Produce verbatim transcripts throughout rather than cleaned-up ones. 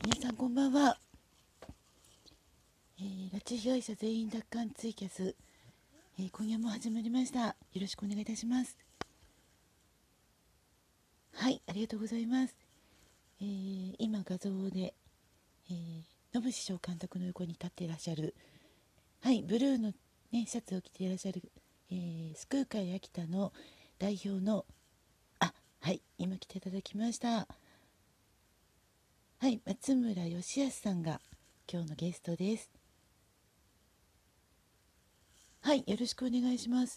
皆さんこんばんは、えー、拉致被害者全員奪還ツイキャス、えー、今夜も始まりました。よろしくお願いいたします。はい、ありがとうございます。えー、今画像で、えー、野口翔監督の横に立っていらっしゃる、はい、ブルーの、ね、シャツを着ていらっしゃる、えー、スクーカー秋田の代表の、あ、はい、今来ていただきました。はい、松村義康さんが今日のゲストです。はい、よろしくお願いします。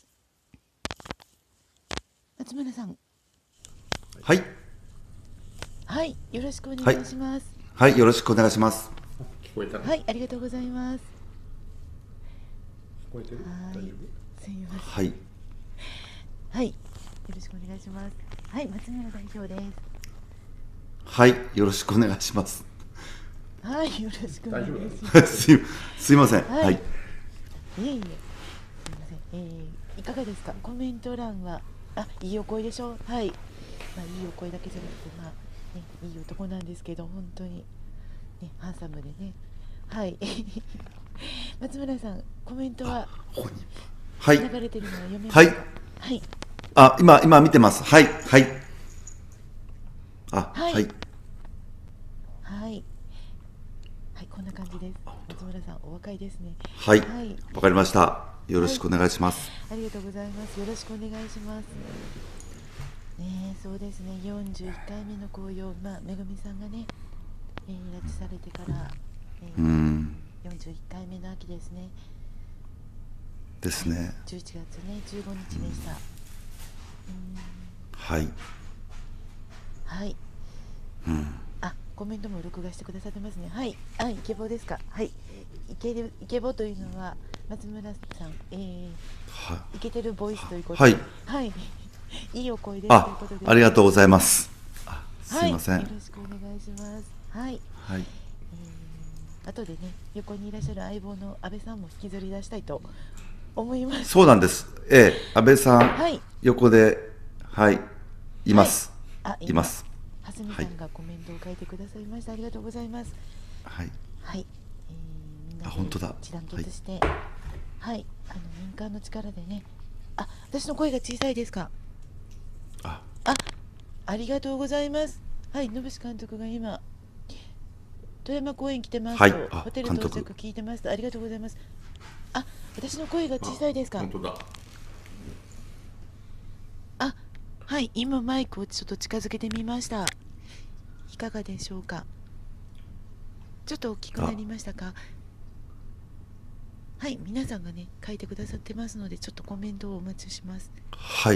松村さん。 はい。 はい、よろしくおはい。 願いします。 はい、よろしくお願いします。 聞こえたの？ はい、ありがとうございます。 聞こえてる？ はい、 大丈すみません。 はい。 はい、よろしくお願いします。はい、松村代表です。 はい、よろしくお願いします。 はい、よろしくお願いし大ます。 すい、すいません。 はいはい。 いえいえ、すみません。えー、いかがですか。コメント欄は、あ、いいお声でしょう。はい。まあ、いいお声だけじゃなくて、まあ、ね、いい男なんですけど、本当に。ね、ハンサムでね。はい。松村さん、コメントはここに。はい。 流れてるのは読めますはい。 か。はい。 あ、今、今見てます。はい。はい。あ、 はいはい。 はい。はい、こんな感じです。松村さん、お若いですね。 はい。 はい。 わかりました。よろしくお願いします。 ありがとうございます。よろしくお願いします。ねえ、そうですね。よんじゅういっかいめの紅葉、まあ、めぐみさんがね、えー、拉致されてから、えー、 うーん。 よんじゅういっかいめの秋ですね。 ですね。 はい、じゅういちがつね、じゅうごにちでした。うん、 はい。 はい。 うん。 あ、コメントも録画してくださってますね。はい。あ、イケボですか。はい。イケるイケボというのは松村さん、えー、 は、 イケてるボイスということで、 はい。 はい。いいお声ですというあ、 ことで、 ありがとうございます。あ、 はい。 すいません。 よろしくお願いします。はい。 はい。 えー、後でね、横にいらっしゃる相棒の安倍さんも引きずり出したいと思います。 そうなんです。ええ、安倍さん、 はい。 横で、はい、います。 はい、あ、 います。 蓮見さんがコメントを書いてくださいました。ありがとうございます。 はい。 はい。えー、みんなあ、本当だ。 で一団結して、はい、はい、あの民間の力でね。あ、私の声が小さいですか。 あ、 あ、ありがとうございます。はい、野口監督が今富山公園来てますと、 はい、あ、 ホテル到着聞いてますと、ありがとうございます。あ、私の声が小さいですか。 本当だ。 あ、はい、今マイクをちょっと近づけてみました。いかがでしょうか。ちょっと大きくなりましたか。はい、皆さんがね書いてくださってますので、ちょっとコメントをお待ちします。 はい。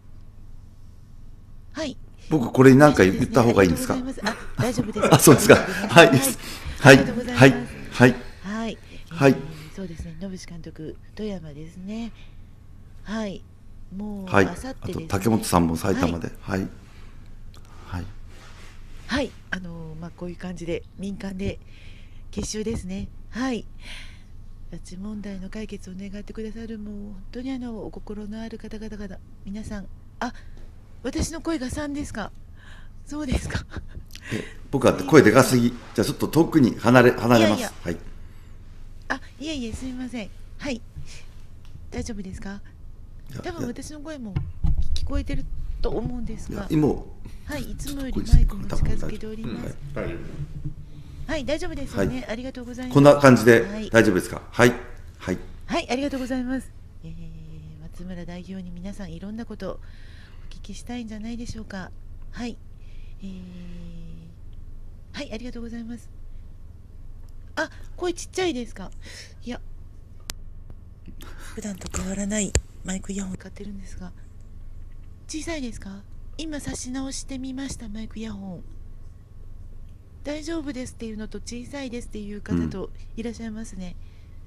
はい。 僕これに何か言った方がいいんですか。 あ、大丈夫です。 あ、そうですか。はい。はい。はい。はい。はい。 はい。 はい。 そうですね。野口監督、富山ですね。はい。もうはい。 あさってですね。 あと竹本さんも埼玉で。はい。はい。 はい。あのまあこういう感じで民間で結集ですね。はい。拉致問題の解決を願ってくださる、もう本当にあのお心のある方々々、皆さん、あ、私の声がさんですか。そうですか。 え、僕は声でかすぎ。じゃあちょっと遠くに離れ離れます。 いやいや、 はい。 あ、いえいえ、すみません。はい。大丈夫ですか。多分私の声も聞こえてると思うんですが、 今はい、いつもよりマイクも近づけております。 大丈夫。 はい、大丈夫ですよね。はい、ありがとうございます。 こんな感じで大丈夫ですか。はい。 はい。はい、ありがとうございます。えー、松村代表に皆さんいろんなことをお聞きしたいんじゃないでしょうか。はい。えー、はい、ありがとうございます。あ、声ちっちゃいですか。いや、普段と変わらないマイクイヤホンを使ってるんですが、小さいですか。今差し直してみました。マイクイヤホン大丈夫ですっていうのと小さいですっていう方といらっしゃいますね。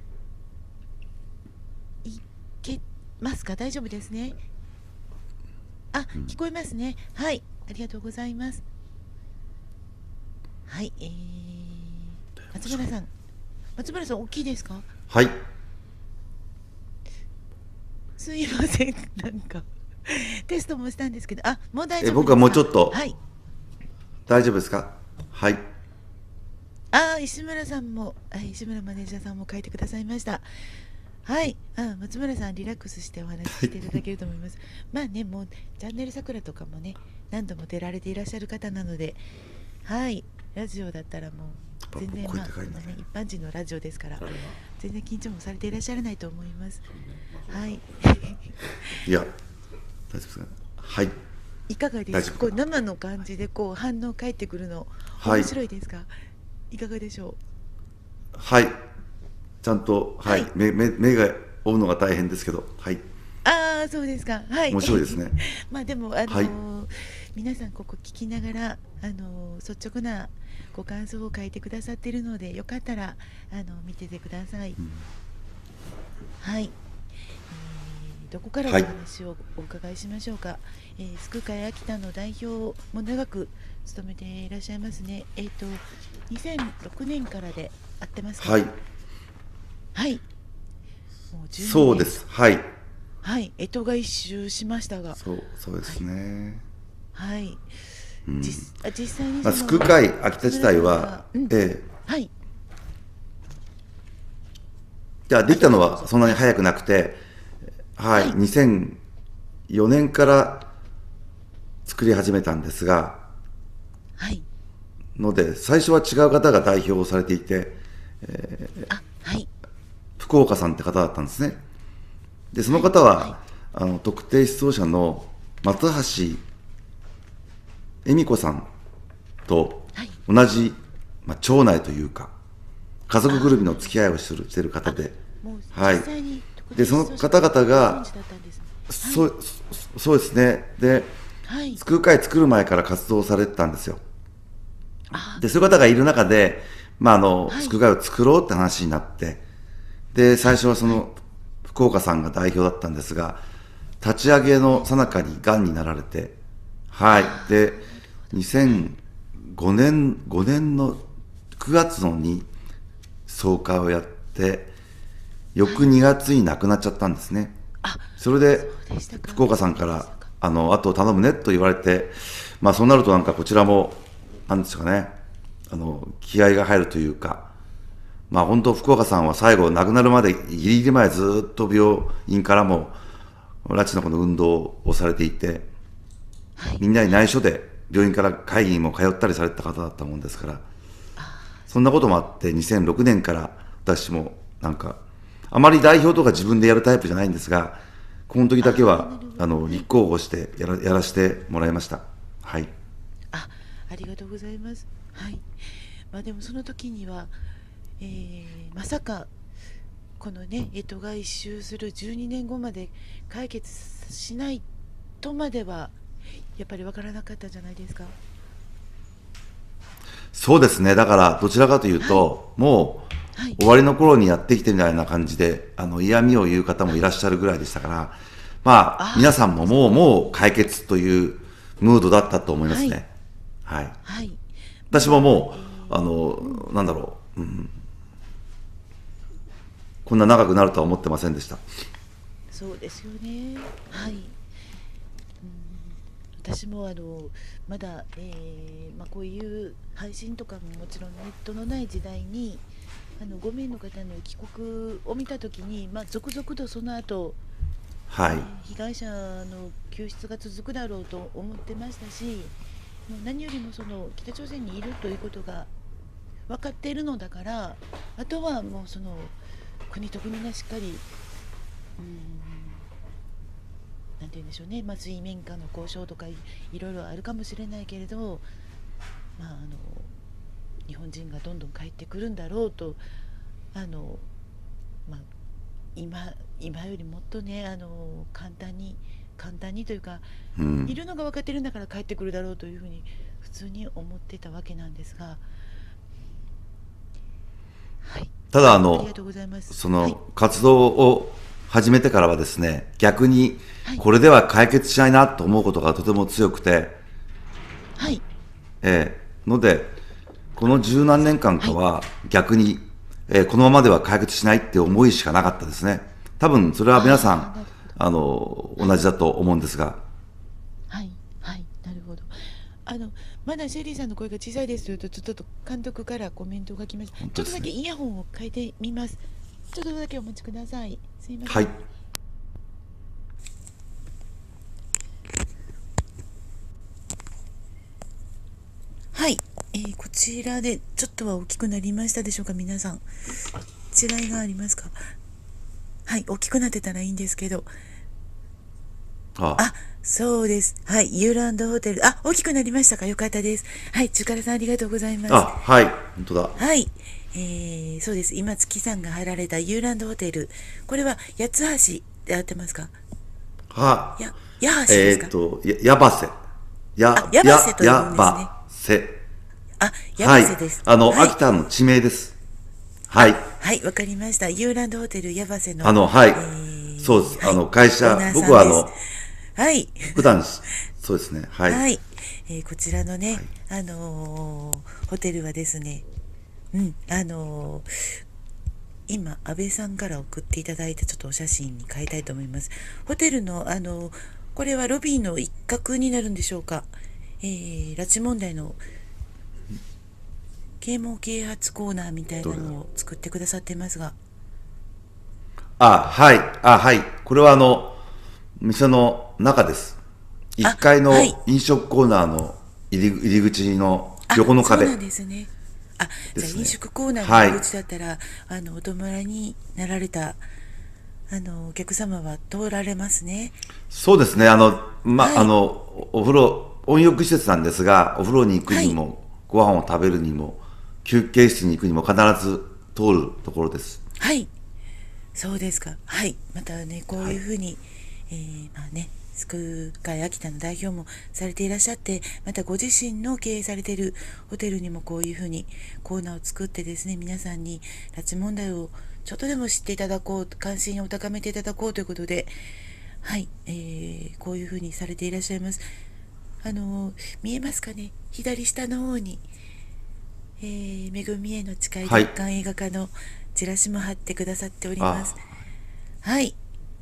うん、いけますか。大丈夫ですね。あ、聞こえますね。はい、ありがとうございます。はい、えー、松村さん、松村さん大きいですか。 はい。 すいません、なんかテストもしたんですけど、あ、もう大丈夫ですか。 え、僕はもうちょっと。 はい。 大丈夫ですか。はい。 ああ、石村さんも、あ、石村マネージャーさんも書いてくださいました。はい、あ、松村さんリラックスしてお話ししていただけると思います。まあね、もうチャンネル桜とかもね、何度も出られていらっしゃる方なので、はい、ラジオだったらもう全然、まあ、こんなね、一般人のラジオですから、全然緊張もされていらっしゃらないと思います。はい。 いや、大丈夫ですか。はい。 いかがですか。こう生の感じでこう反応返ってくるの、 はい、 面白いですか。いかがでしょう。はい。ちゃんと、はい、はい、目, 目, 目が追うのが大変ですけど、はい。 ああ、そうですか。はい。 面白いですね。 まあでもあのーはい、皆さんここ聞きながらあのー、率直なご感想を書いてくださっているので、よかったらあの見ててください。うん、はい。えー、どこからお話をお伺いしましょうか。はい、えー、スク会秋田の代表も長く務めていらっしゃいますね。えっ、ー、とにせんろくねんからで合ってますか。 はい。 はい。もうじゅうねん。 そうです。はい。 はい、干支が一周しましたが。 そう、そうですね。 はい。はい、うん、実, 実際にまあ、救う会秋田自体は、うん、ええ、 はい。 じゃあできたのはそんなに早くなくて、はい、はい、にせんよねんから作り始めたんですが、 はい。 ので最初は違う方が代表をされていて、えー、 あ、はい。 福岡さんって方だったんですね。でその方は、はいはい、あの特定失踪者の松橋恵美子さんと同じ、はい、まあ、町内というか家族ぐるみの付き合いをしている方で、はい、でその方々が、そう、そうですね。で、はい、救う会作る前から活動されてたんですよ。でそういう方がいる中で、まああのはい、救う会を作ろうって話になって、で最初はその福岡さんが代表だったんですが、立ち上げの最中にがんになられて、はい、でにせんごねんごねんのくがつのに総会をやって、翌にがつに亡くなっちゃったんですね。それで福岡さんからあの後を頼むねと言われて、まあそうなるとなんかこちらもなんですかね、あの気合が入るというか、まあ本当福岡さんは最後亡くなるまでギリギリまでずっと病院からも拉致のこの運動をされていて、はい、みんなに内緒で病院から会議にも通ったりされた方だったもんですから、そんなこともあってにせんろくねんから私もなんかあまり代表とか自分でやるタイプじゃないんですが、この時だけはあの立候補してやら、やらせてもらいました。はい。 あ、ありがとうございます。はい。まあでもその時には、えー、まさかこのね干支が一周するじゅうにねんごまで解決しないとまではやっぱり分からなかったんじゃないですか。 そうですね。だからどちらかというと、はい、もう、はい、終わりの頃にやってきてみたいな感じで、あの嫌味を言う方もいらっしゃるぐらいでしたから、まあ皆さんももうもう解決というムードだったと思いますね。はい。はいはい、私ももう、あのなんだろう、うん、こんな長くなるとは思ってませんでした。 そうですよね。はい。私もあのまだ、えーまあ、こういう配信とかももちろんネットのない時代にあのごめいの方の帰国を見たときに、まあ、続々とその後、 はい、えー、 被害者の救出が続くだろうと思ってましたし、もう何よりもその北朝鮮にいるということが分かっているのだから、あとはもうその国と国がしっかり、うん、なんて言うんでしょうね、まあ、水面下の交渉とか い, いろいろあるかもしれないけれど、まあ、あの日本人がどんどん帰ってくるんだろうと、あの、まあ、今, 今よりもっとね、あの簡単に簡単にというか、うん、いるのが分かってるんだから帰ってくるだろうというふうに普通に思ってたわけなんですが、はい、 ただあのその活動を始めてからはですね、逆にこれでは解決しないなと思うことがとても強くて、 はい、 えー、のでこの十何年間かは逆に、はい、えー、このままでは解決しないって思いしかなかったですね。多分それは皆さん あ, あの同じだと思うんですが、 はいはい、なるほど。 あのまだシェリーさんの声が小さいですとちょっと監督からコメントが来ました。ちょっとだけイヤホンを変えてみます。ちょっとだけお待ちください。すいません。 はい。 はい、えー、こちらでちょっとは大きくなりましたでしょうか。皆さん違いがありますか？はい、大きくなってたらいいんですけど。 ああ、そうです。はい、ユーランドホテル。あ、大きくなりましたか。よかったです。はい、中からさんありがとうございます。 あ、はい、本当だ。 はい、えー、そうです。今月さんが入られたユーランドホテル。これは八つ橋で合ってますか？ はや、八橋ですか？ えっと、や、やばせ。や、 あ、やばせと呼ぶんですね。 やばせ。 あ、やばせです。 はい、あの、 はい、 秋田の地名です。はい。 はい、わかりました。ユーランドホテルやばせの。 あの、はい。 えー、 そうです。 はい、 あの、会社、僕はあの、 はい。 普段、そうですね。はい。 はい。えー、こちらのね、はい、あのー、ホテルはですね、うん、あのー、今、安倍さんから送っていただいたちょっとお写真に変えたいと思います。ホテルの、あのー、これはロビーの一角になるんでしょうか。えー、拉致問題の啓蒙啓発コーナーみたいなのを作ってくださってますが。 あ、はい。あ、はい。これはあの、店の中です。いっかいの飲食コーナーの入り、入り口の横の壁。 そうなんですね。あ、ね、じゃあ飲食コーナーの入り口だったら、はい、あのお泊まりになられたあのお客様は通られますね。 そうですね。あの、ま、はい、あの、お風呂、温浴施設なんですが、お風呂に行くにも、はい、ご飯を食べるにも、休憩室に行くにも必ず通るところです。 はい。そうですか。はい。またね、こういうふうに、はい、えー、まあね、スクー会秋田の代表もされていらっしゃって、またご自身の経営されているホテルにもこういうふうにコーナーを作ってですね、皆さんに拉致問題をちょっとでも知っていただこう、関心を高めていただこうということで、はい、えー、こういうふうにされていらっしゃいます。あのー、見えますかね、左下の方に、えー、めぐみへの誓い月間映画化のチラシも貼ってくださっております。はい。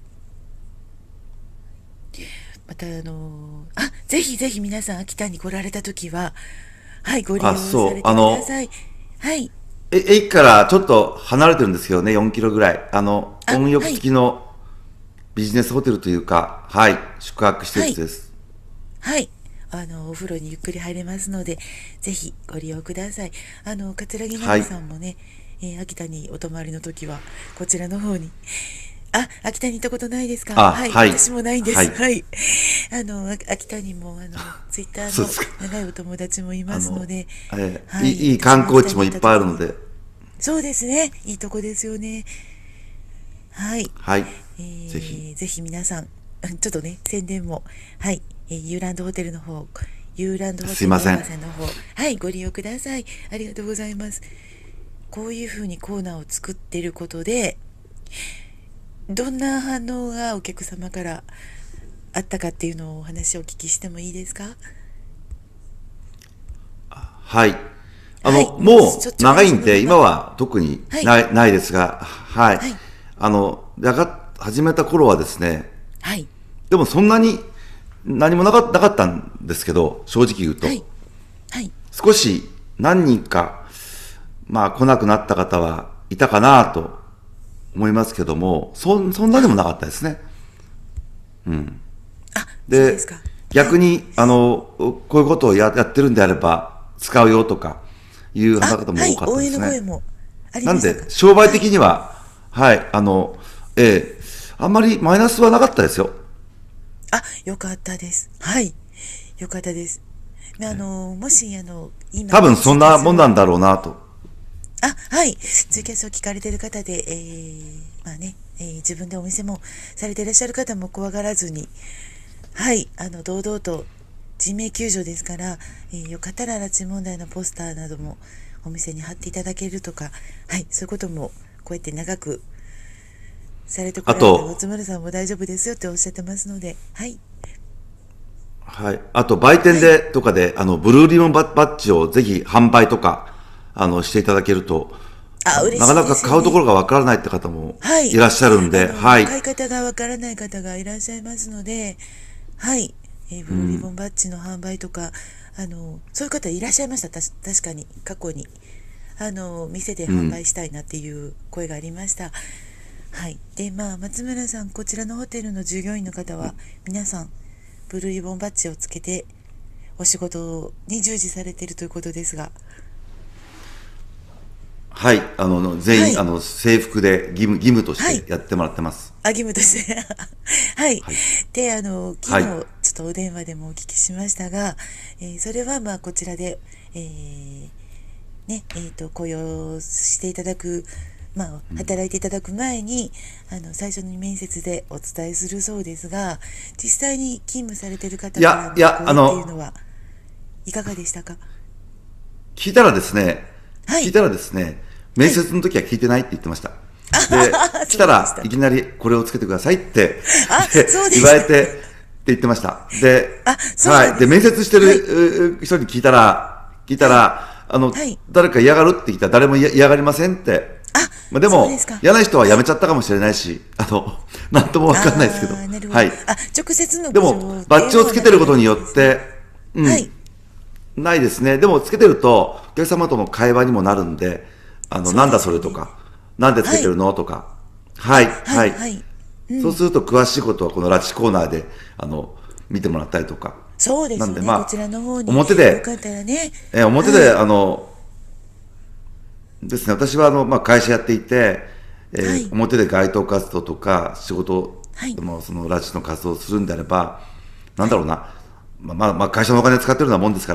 またあのー、あ、ぜひぜひ皆さん秋田に来られた時は、はい、ご利用されてください。はい。 え、駅からちょっと離れてるんですけどね、よんキロぐらい。あの、温浴付きのビジネスホテルというか、はい、はい、宿泊施設です。 はい。はい、あの、お風呂にゆっくり入れますので、ぜひご利用ください。あの、桂木奈々さんもね、はい、えー、秋田にお泊まりの時は、こちらの方に、あ、秋田に行ったことないですか？はい、はい、私もないんです。はい。はい、あの、秋田にも、あの、ツイッターの長いお友達もいますので、 えーはい、いい観光地もいっぱいあるので。 そうですね。いいとこですよね。はい。 はい。 えー、ぜひ。ぜひ皆さん、ちょっとね、宣伝も、はい、えー、ユーランドホテルの方、ユーランドホテルの方、はい、ご利用ください。ありがとうございます。こういうふうにコーナーを作っていることで、どんな反応がお客様からあったかっていうのをお話をお聞きしてもいいですか？ はい。あの、はい、もう長いんで、今は特にない、はい、ないですが、はい。はい、あの、やが、始めた頃はですね、 はい。 でもそんなに何もなかなかったんですけど、正直言うと。 はい。はい。 少し何人か、まあ来なくなった方はいたかなと思いますけども、そ、そんなでもなかったですね。うん。 あ、で、ですか。 逆に、はい、あの、こういうことをや、やってるんであれば、使うよとか、いう方々も多かったですね。はい、応援の声もありましたか。なんで、商売的には、はい、はい、あの、ええ、あんまりマイナスはなかったですよ。 あ、よかったです。はい。よかったです。あの、もし、あの、 今。多分そんなもんなんだろうなと。 あ、はい。ツイキャスを聞かれている方で、えー、まあね、えー、自分でお店もされていらっしゃる方も怖がらずに、はい、あの、堂々と人命救助ですから、えー、よかったら拉致問題のポスターなどもお店に貼っていただけるとか、はい、そういうこともこうやって長くされてこられた松丸さんも大丈夫ですよっておっしゃってますので、はい。 はい。あと、売店で、はい、とかで、あの、ブルーリボンバッジをぜひ販売とか、あの、していただけると、 あ、嬉しいですね、なかなか買うところがわからないって方もいらっしゃるんで、 はい。買い方がわからない方がいらっしゃいますので、はい。えー、ブルーリボンバッジの販売とか、 あのそういう方いらっしゃいました。たし確かに過去にあの店で販売したいなっていう声がありました。はい。で、まあ、松村さん、こちらのホテルの従業員の方は、皆さん、ブルーリボンバッジをつけて、お仕事に従事されているということですが。 はい、あの、全員、 はい、 あの、制服で義務、義務としてやってもらってます。 はい、あ、義務として。はい。はい、で、あの、昨日、 はい、 ちょっとお電話でもお聞きしましたが、えー、それは、まあ、こちらで、えー、ね、えーと、雇用していただく、まあ、働いていただく前に、うん、あの最初に面接でお伝えするそうですが、実際に勤務されている方からの声っていうのはいかがでしたか？ 聞いたらですね、 はい、 聞いたらですね、面接の時は聞いてないって言ってました。はい、で、来たらいきなりこれをつけてくださいって言われてって言ってました。で、はい。で、面接してる人に聞いたら、聞いたら、はい、あの、はい、誰か嫌がるって聞いたら誰も嫌がりませんって。 あ、 まあ、でも嫌な人は辞めちゃったかもしれないし、あの、なんともわかんないですけど。はい。 あ、直接のでも、バッジをつけてることによって、うん、はい、ないですね。でも、つけてると、お客様との会話にもなるんで、あの、なんだそれとか、なんでつけてるのとか。はい、はい。はい。そうすると、詳しいことはこの拉致コーナーで、あの、見てもらったりとか。 そうですね。なんで、まあ、こちらの方に表で、 よかったらね、 えー、表で、はい、あの、ですね、私はあの、まあ、会社やっていて、えーはい、表で街頭活動とか仕事、はい、のその拉致の活動をするんであれば、なんだろうな、はい、まあまあ、会社のお金使ってるようなもんですから、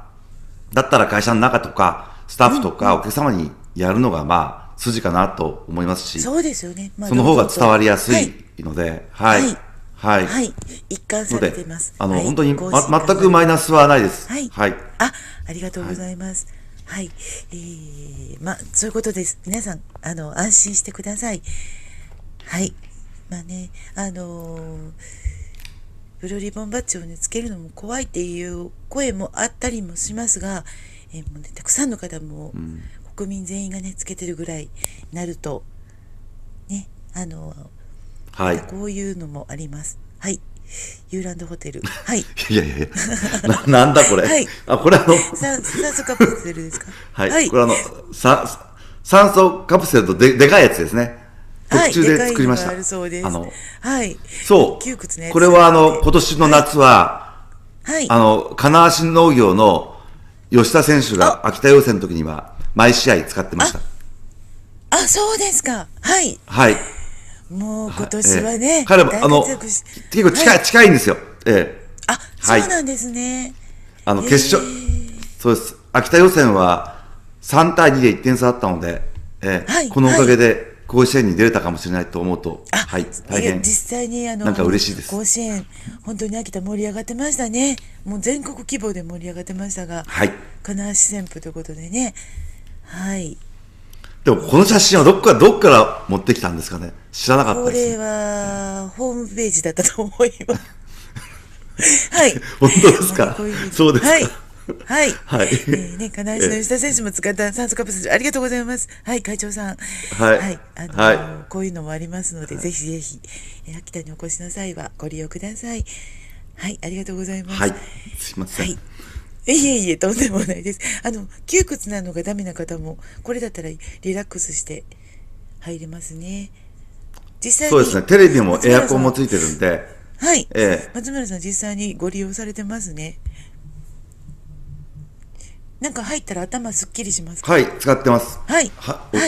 だったら会社の中とかスタッフとかお客様にやるのがまあ筋かなと思いますし、 そうですよね。 まあ、その方が伝わりやすいので、はい、はい、 はい、はい、一貫されてます。 あの、はい、本当に、ま、全くマイナスはないです。 はい、 はい、 あ、ありがとうございます。はい、はい、えー、まあそういうことです。皆さんあの安心してください。はい、まあね、あのー、ブルーリボンバッジをねつけるのも怖いっていう声もあったりもしますが、えーもうね、たくさんの方も、うん、国民全員がねつけてるぐらいになるとね、あのー、はい、こういうのもあります。はい。ユーランドホテル。はい。 いやいやいや。な、なんだこれ。はい。あ、これあの。 酸素カプセルですか。 はい。はい、これあの、酸酸素カプセルとで、でかいやつですね。特注で作りました。はい、 あるそうです。 あの、 はい。 そう。これはあの、今年の夏は、はい。あの、金足農業の吉田選手が秋田予選の時には、毎試合使ってました。 あ、あ、そうですか。はい。 はい。 もう今年はね、 えー、彼もあの結構近い、はい、近いんですよ。えー、あ、はい、そうなんですね。 あの決勝、そうです。秋田予選はさんたいにでいってん差だったので、えーはい、このおかげで甲子園に出れたかもしれないと思うと、はい、大変実際にあのなんか嬉しいです。 甲子園本当に秋田盛り上がってましたね。もう全国規模で盛り上がってましたが、 はい、 金足旋風ということでね、はい。 でもこの写真はどっからどっから持ってきたんですかね。知らなかったです、ね。 これはホームページだったと思います。はい。 本当ですか。ううそうですか。 はい。はい。はい。えー、ね、金足の吉田選手も使った酸素カプセルありがとうございます。はい、会長さん。 はい。 はい。あのーはい、こういうのもありますので、はい、ぜひぜひ、えー、秋田にお越しの際はご利用ください。はい、ありがとうございます。 はい。すいません。はい。 いえいえ、とんでもないです。あの、窮屈なのがダメな方も、これだったらリラックスして入れますね。実際に。 そうですね。テレビもエアコンもついてるんで。 はい。ええ、松村さん、実際にご利用されてますね。なんか入ったら頭すっきりしますか？ はい、使ってます。 はい。 は、 はい。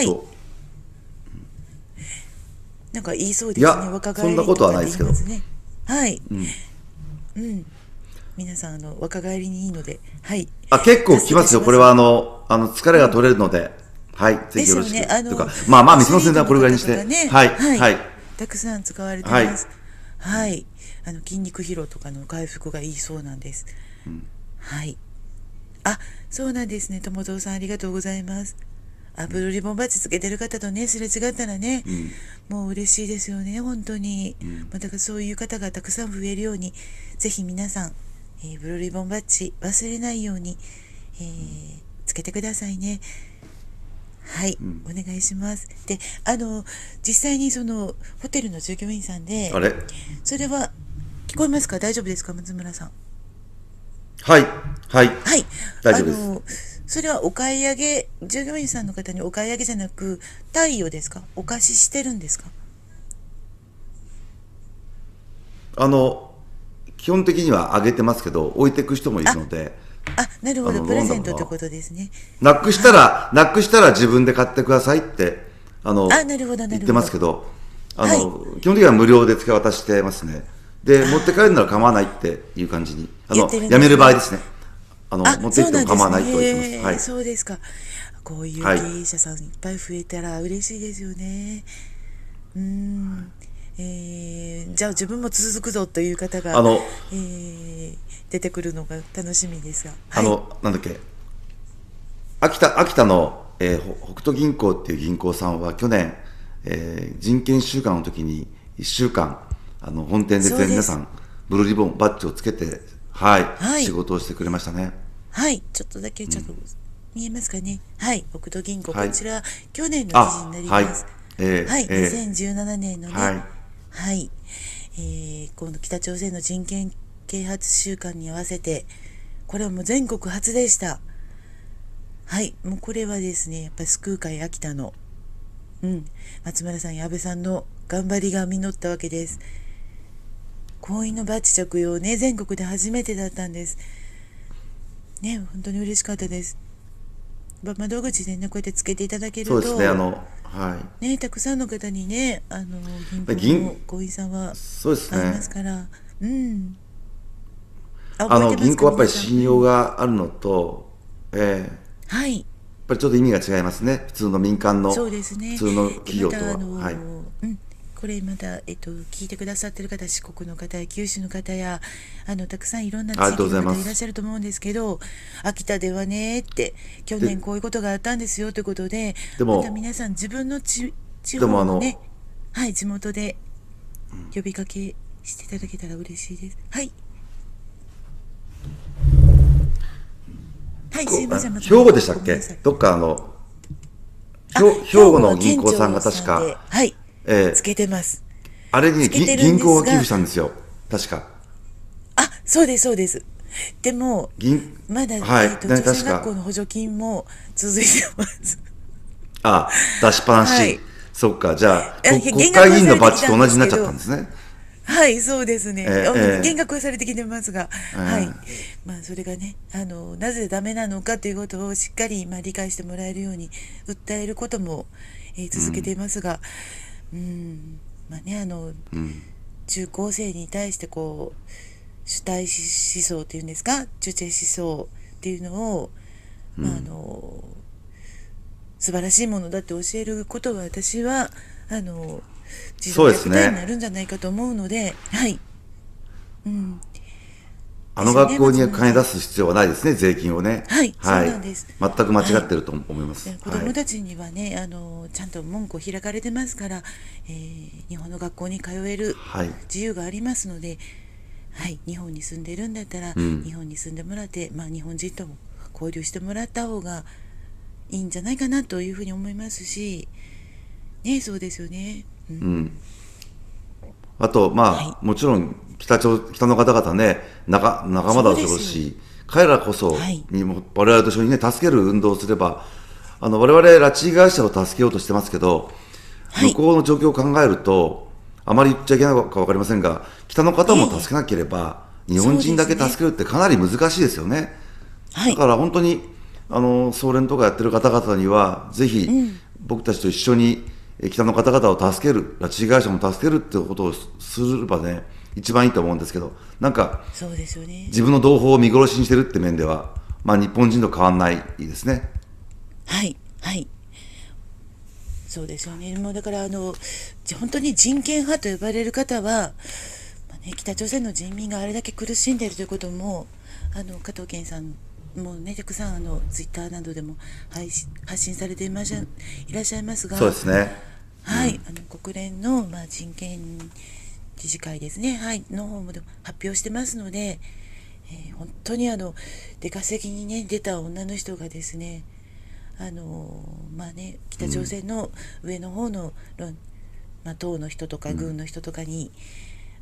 なんか言いそうですね。若返りとかって言いますね。はい。うん。うん。皆さんあの若返りにいいので、はい。 あ、結構きますよ。これはあのあの疲れが取れるので、うん、はい。ぜひよろしく。ね、あのとか、まあまあ水の宣伝はこれぐらいにして、ね、はい、はい、はい。 たくさん使われてます。はい。はい、あの筋肉疲労とかの回復がいいそうなんです。うん、はい。あ、そうなんですね。友蔵さんありがとうございます。あ、ブルーリボンバッジつけてる方とねすれ違ったらね、うん、もう嬉しいですよね本当に。うん、まあ、だからそういう方がたくさん増えるように、ぜひ皆さん。えー、ブルーリボンバッジ忘れないように、えー、つけてくださいね。はい、うん、お願いします。で、あの実際にそのホテルの従業員さんで、 あれ、 それは聞こえますか？大丈夫ですか？松村さん。 はい、はい、 はい。 大丈夫です。 あの、それはお買い上げ、従業員さんの方にお買い上げじゃなく、貸与ですか？お貸ししてるんですか？ あの、基本的には上げてますけど、置いていく人もいるあ、 ので、 あ、なるほど。 あの、 プレロンダムの、 ゼントってことですね。 なくしたはい。 ら、なくしたら自分で買ってくださいって、ああ、 の、 なるほど、な言ってるほど。 ますけど、あはい。 の、基本的には無料で使い渡してますね。で、持って帰るならああ、 構わないっていう感じに、あの、 言ってるんやめるですね。 場合ですね。あの、 あ、 持って行ってもそうなんですね。 構わないとは言ってます。はへえ、 い。 そうですか。こういうはい。 経営者さんいっぱい増えたら嬉しいですよね。うーん。えー、じゃあ自分も続くぞという方が、 あの、 えー、出てくるのが楽しみですが。はい。 あの、なんだっけ、秋田、秋田の、えーほ北斗銀行っていう銀行さんは去年、えー人権週間の時にいっしゅうかん、あの、本店でそうです。 全皆さん、ブルーリボン、バッジをつけて、はい、仕はい。 事をしてくれましたね。 はい。ちょっとだけちょっと見えますかね。はい。北斗銀行。 はい。 こちら、去年の記事になあ、はい。 ります。はい。 えー、えにせんじゅうななねんのー、 ね。 はい。 はい。えー、この北朝鮮の人権啓発週間に合わせて、これはもう全国初でした。はい。もうこれはですね、やっぱり救う会秋田の、うん、松村さんや安倍さんの頑張りが実ったわけです。婚姻のバッジ着用ね、全国で初めてだったんです。ね、本当に嬉しかったです。ま窓口でね、こうやってつけていただけるそうですね、あと、 の、はね、たくさんの方にね、あの、銀い。 行の銀、 行員さんはそうですありますね。 から、うん。あ、 あの、 覚えてます銀行はやっぱりか皆さん。う信用ん。 があるのと、えー、やっはい。 ぱりちょっと意味が違いますね。普通の民間の、 そうですね。 普通ので、また、あ企業とは。はい。 の、うん。これまた、えっと、聞いてくださってる方、四国の方や九州の方や、あの、たくさんいろんな地ありがとうご域の方いらっざいます。 しゃると思うんですけど、秋田ではね、って、去で、 年こういうことがあったんですよということで、またでも、 皆さん自分の地、地でも方のね、 あの、 はい、地元で呼びかけしていただけたら嬉しいです。はい。はい、すいこません、松兵庫で村さん。 したっけ？ ごめんなさい。 どっかあの、 あ、 兵兵兵庫庫のは県銀行さんが確か、 庁さんで、はい、つえーけてます。 あれにね、銀つけてるん銀行が寄付ですが、 したんですよ。確か。 あ、そうです、そうです。でも、 銀、 まだ、 はい。 えっと、 ね、 朝鮮確か。 学校の補助金も続いてます。 あ、出しっぱなし。 はい。 そっか。じゃあ、 あこ国減額は会議員のバッされてきたんジと同じになっちゃったですけど、 んですね。 はい、そうですえね。あの減ー、 額はされてきてますが、 えー、 はい。 えーまあ、それがね、あの、なぜダメなのかということをしっかり、まあ、理解してもらえるように訴えることも、えー続けていますが、うん、まあね、あの、中高生に対してこう、主体思想っていうんですか、中世思想っていうのを、まあ、あの、素晴らしいものだって教えることは私は、あの、児童そうです虐待になね。 るんじゃないかと思うので、はい。うん。 あのですよね、 学校には松村さん。 金出す必要はないですね、税金をね。 はい、そうはい。 なんです。 全く間違はい。 ってると思います。 で子はい。 どもたちにはね、あの、ちゃんと門戸を開かれてますから、えー日本の学校に通えるはい。 自由がありますので、はい、日本に住んでるんだったら、 うん。 日本に住んでもらって、まあ、日本人とも交流してもらった方がいいんじゃないかなというふうに思いますし、ね、そうですよね。うん。 うん。あと、 はい。 まあ、もちろん北朝、北の方々ね、仲、仲間そうだろですよ。 うし、彼らこそはい。 にも、我々と一緒にね、助ける運動をすれば、あの、我々拉致被害者を助けようとしてますけど、 はい。 向こうの状況を考えると、あまり言っちゃいけないかわかりませんが、北の方いえいえ。 も助けなければ、日本そう人だけ助ですね。 けるってかなり難しいですよね。 はい。 だから本当に、あの、総連とかやってる方々には、ぜひ、 うん。 僕たちと一緒に、え北の方々を助ける、拉致被害者も助けるってことをすればね、一番いいと思うんですけど、なんか、 そうですよね。 自分の同胞を見殺しにしてるって面では、まあ日本人と変わんないですね。 はい。はい。そうですよね。もうだからあのじ本当に人権派と呼ばれる方は、まあね、北朝鮮の人民があれだけ苦しんでいるということもあの加藤健さんもねたくさんあのツイッターなどでも配信発信されていましゃいらっしゃいますそうでが、 すね。 はい、あの国連の、まあ、人権理事会ですね、はい、の方もでも発表してますので、えー本当にあの出稼ぎにね出た女の人がですねあのまあね北朝鮮の上の方の、まあ、党の人とか軍の人とかに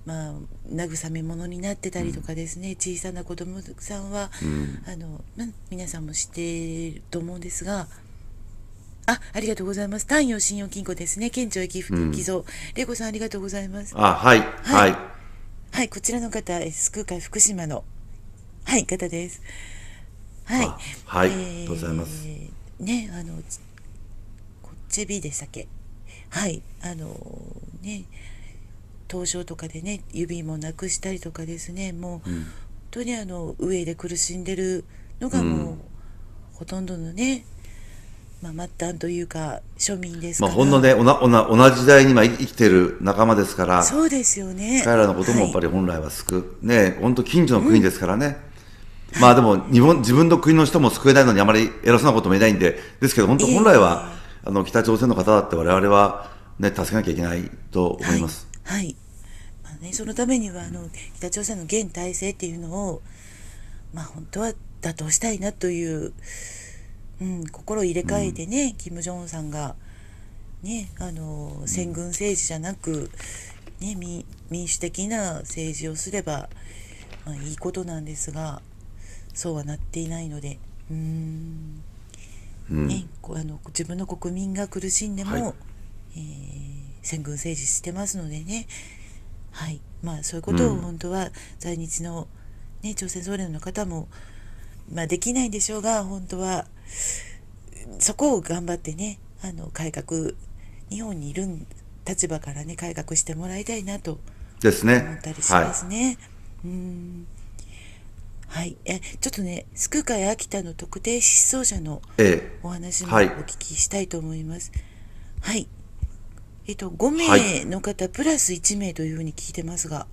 まあ、慰め物になってたりとかですね、うん、小さな子供さんは、うん、あのま、皆さんも知っていると思うんですが、あ、ありがとうございます。太陽信用金庫ですね。県庁駅寄贈、玲子さんありがとうございます。 あ、はい、はい、 はい、はい、こちらの方、救う会福島の、はい、方です。はい、 はい、えー、ありがとうございます。 ね、あのこっちびでしたっけ。はい、あのね、凍傷とかでね、指もなくしたりとかですね、もう、うん、本当にあの飢えで苦しんでるのがもう、うん、ほとんどのね、まあ、末端というか庶民ですから、 まあ、ほんのね、おなおな同じ時代に今生きてる仲間ですから、 そうですよね、 彼らのこともやっぱり本来は救う、はい、ね、本当近所の国ですからね、うん、まあでも日本自分の国の人も救えないのにあまり偉そうなことも言えないんで、ですけど本当本来は、えー、あの北朝鮮の方だって我々は、ね、助けなきゃいけないと思います。 はい、はい、まあね、そのためにはあの北朝鮮の現体制っていうのを、まあ、本当は打倒したいなという、うん、心を入れ替えてね、うん、キム・ジョンウンさんが、ね、あの先軍政治じゃなく、ね、民, 民主的な政治をすれば、まあ、いいことなんですが、そうはなっていないので、うーん、うんね、あの自分の国民が苦しんでも、はい、えー、先軍政治してますのでね、はい、まあ、そういうことを本当は在日の、ね、朝鮮総連の方も、まあ、できないんでしょうが、本当はそこを頑張ってね、あの改革、日本にいる立場からね改革してもらいたいなとですね、 思ったりしますね。はい、うん、はい、えちょっとね、救う会秋田の特定失踪者のお話もお聞きしたいと思います。はい、はい、えっとご名の方、はい、プラスいち名というふうに聞いてますが。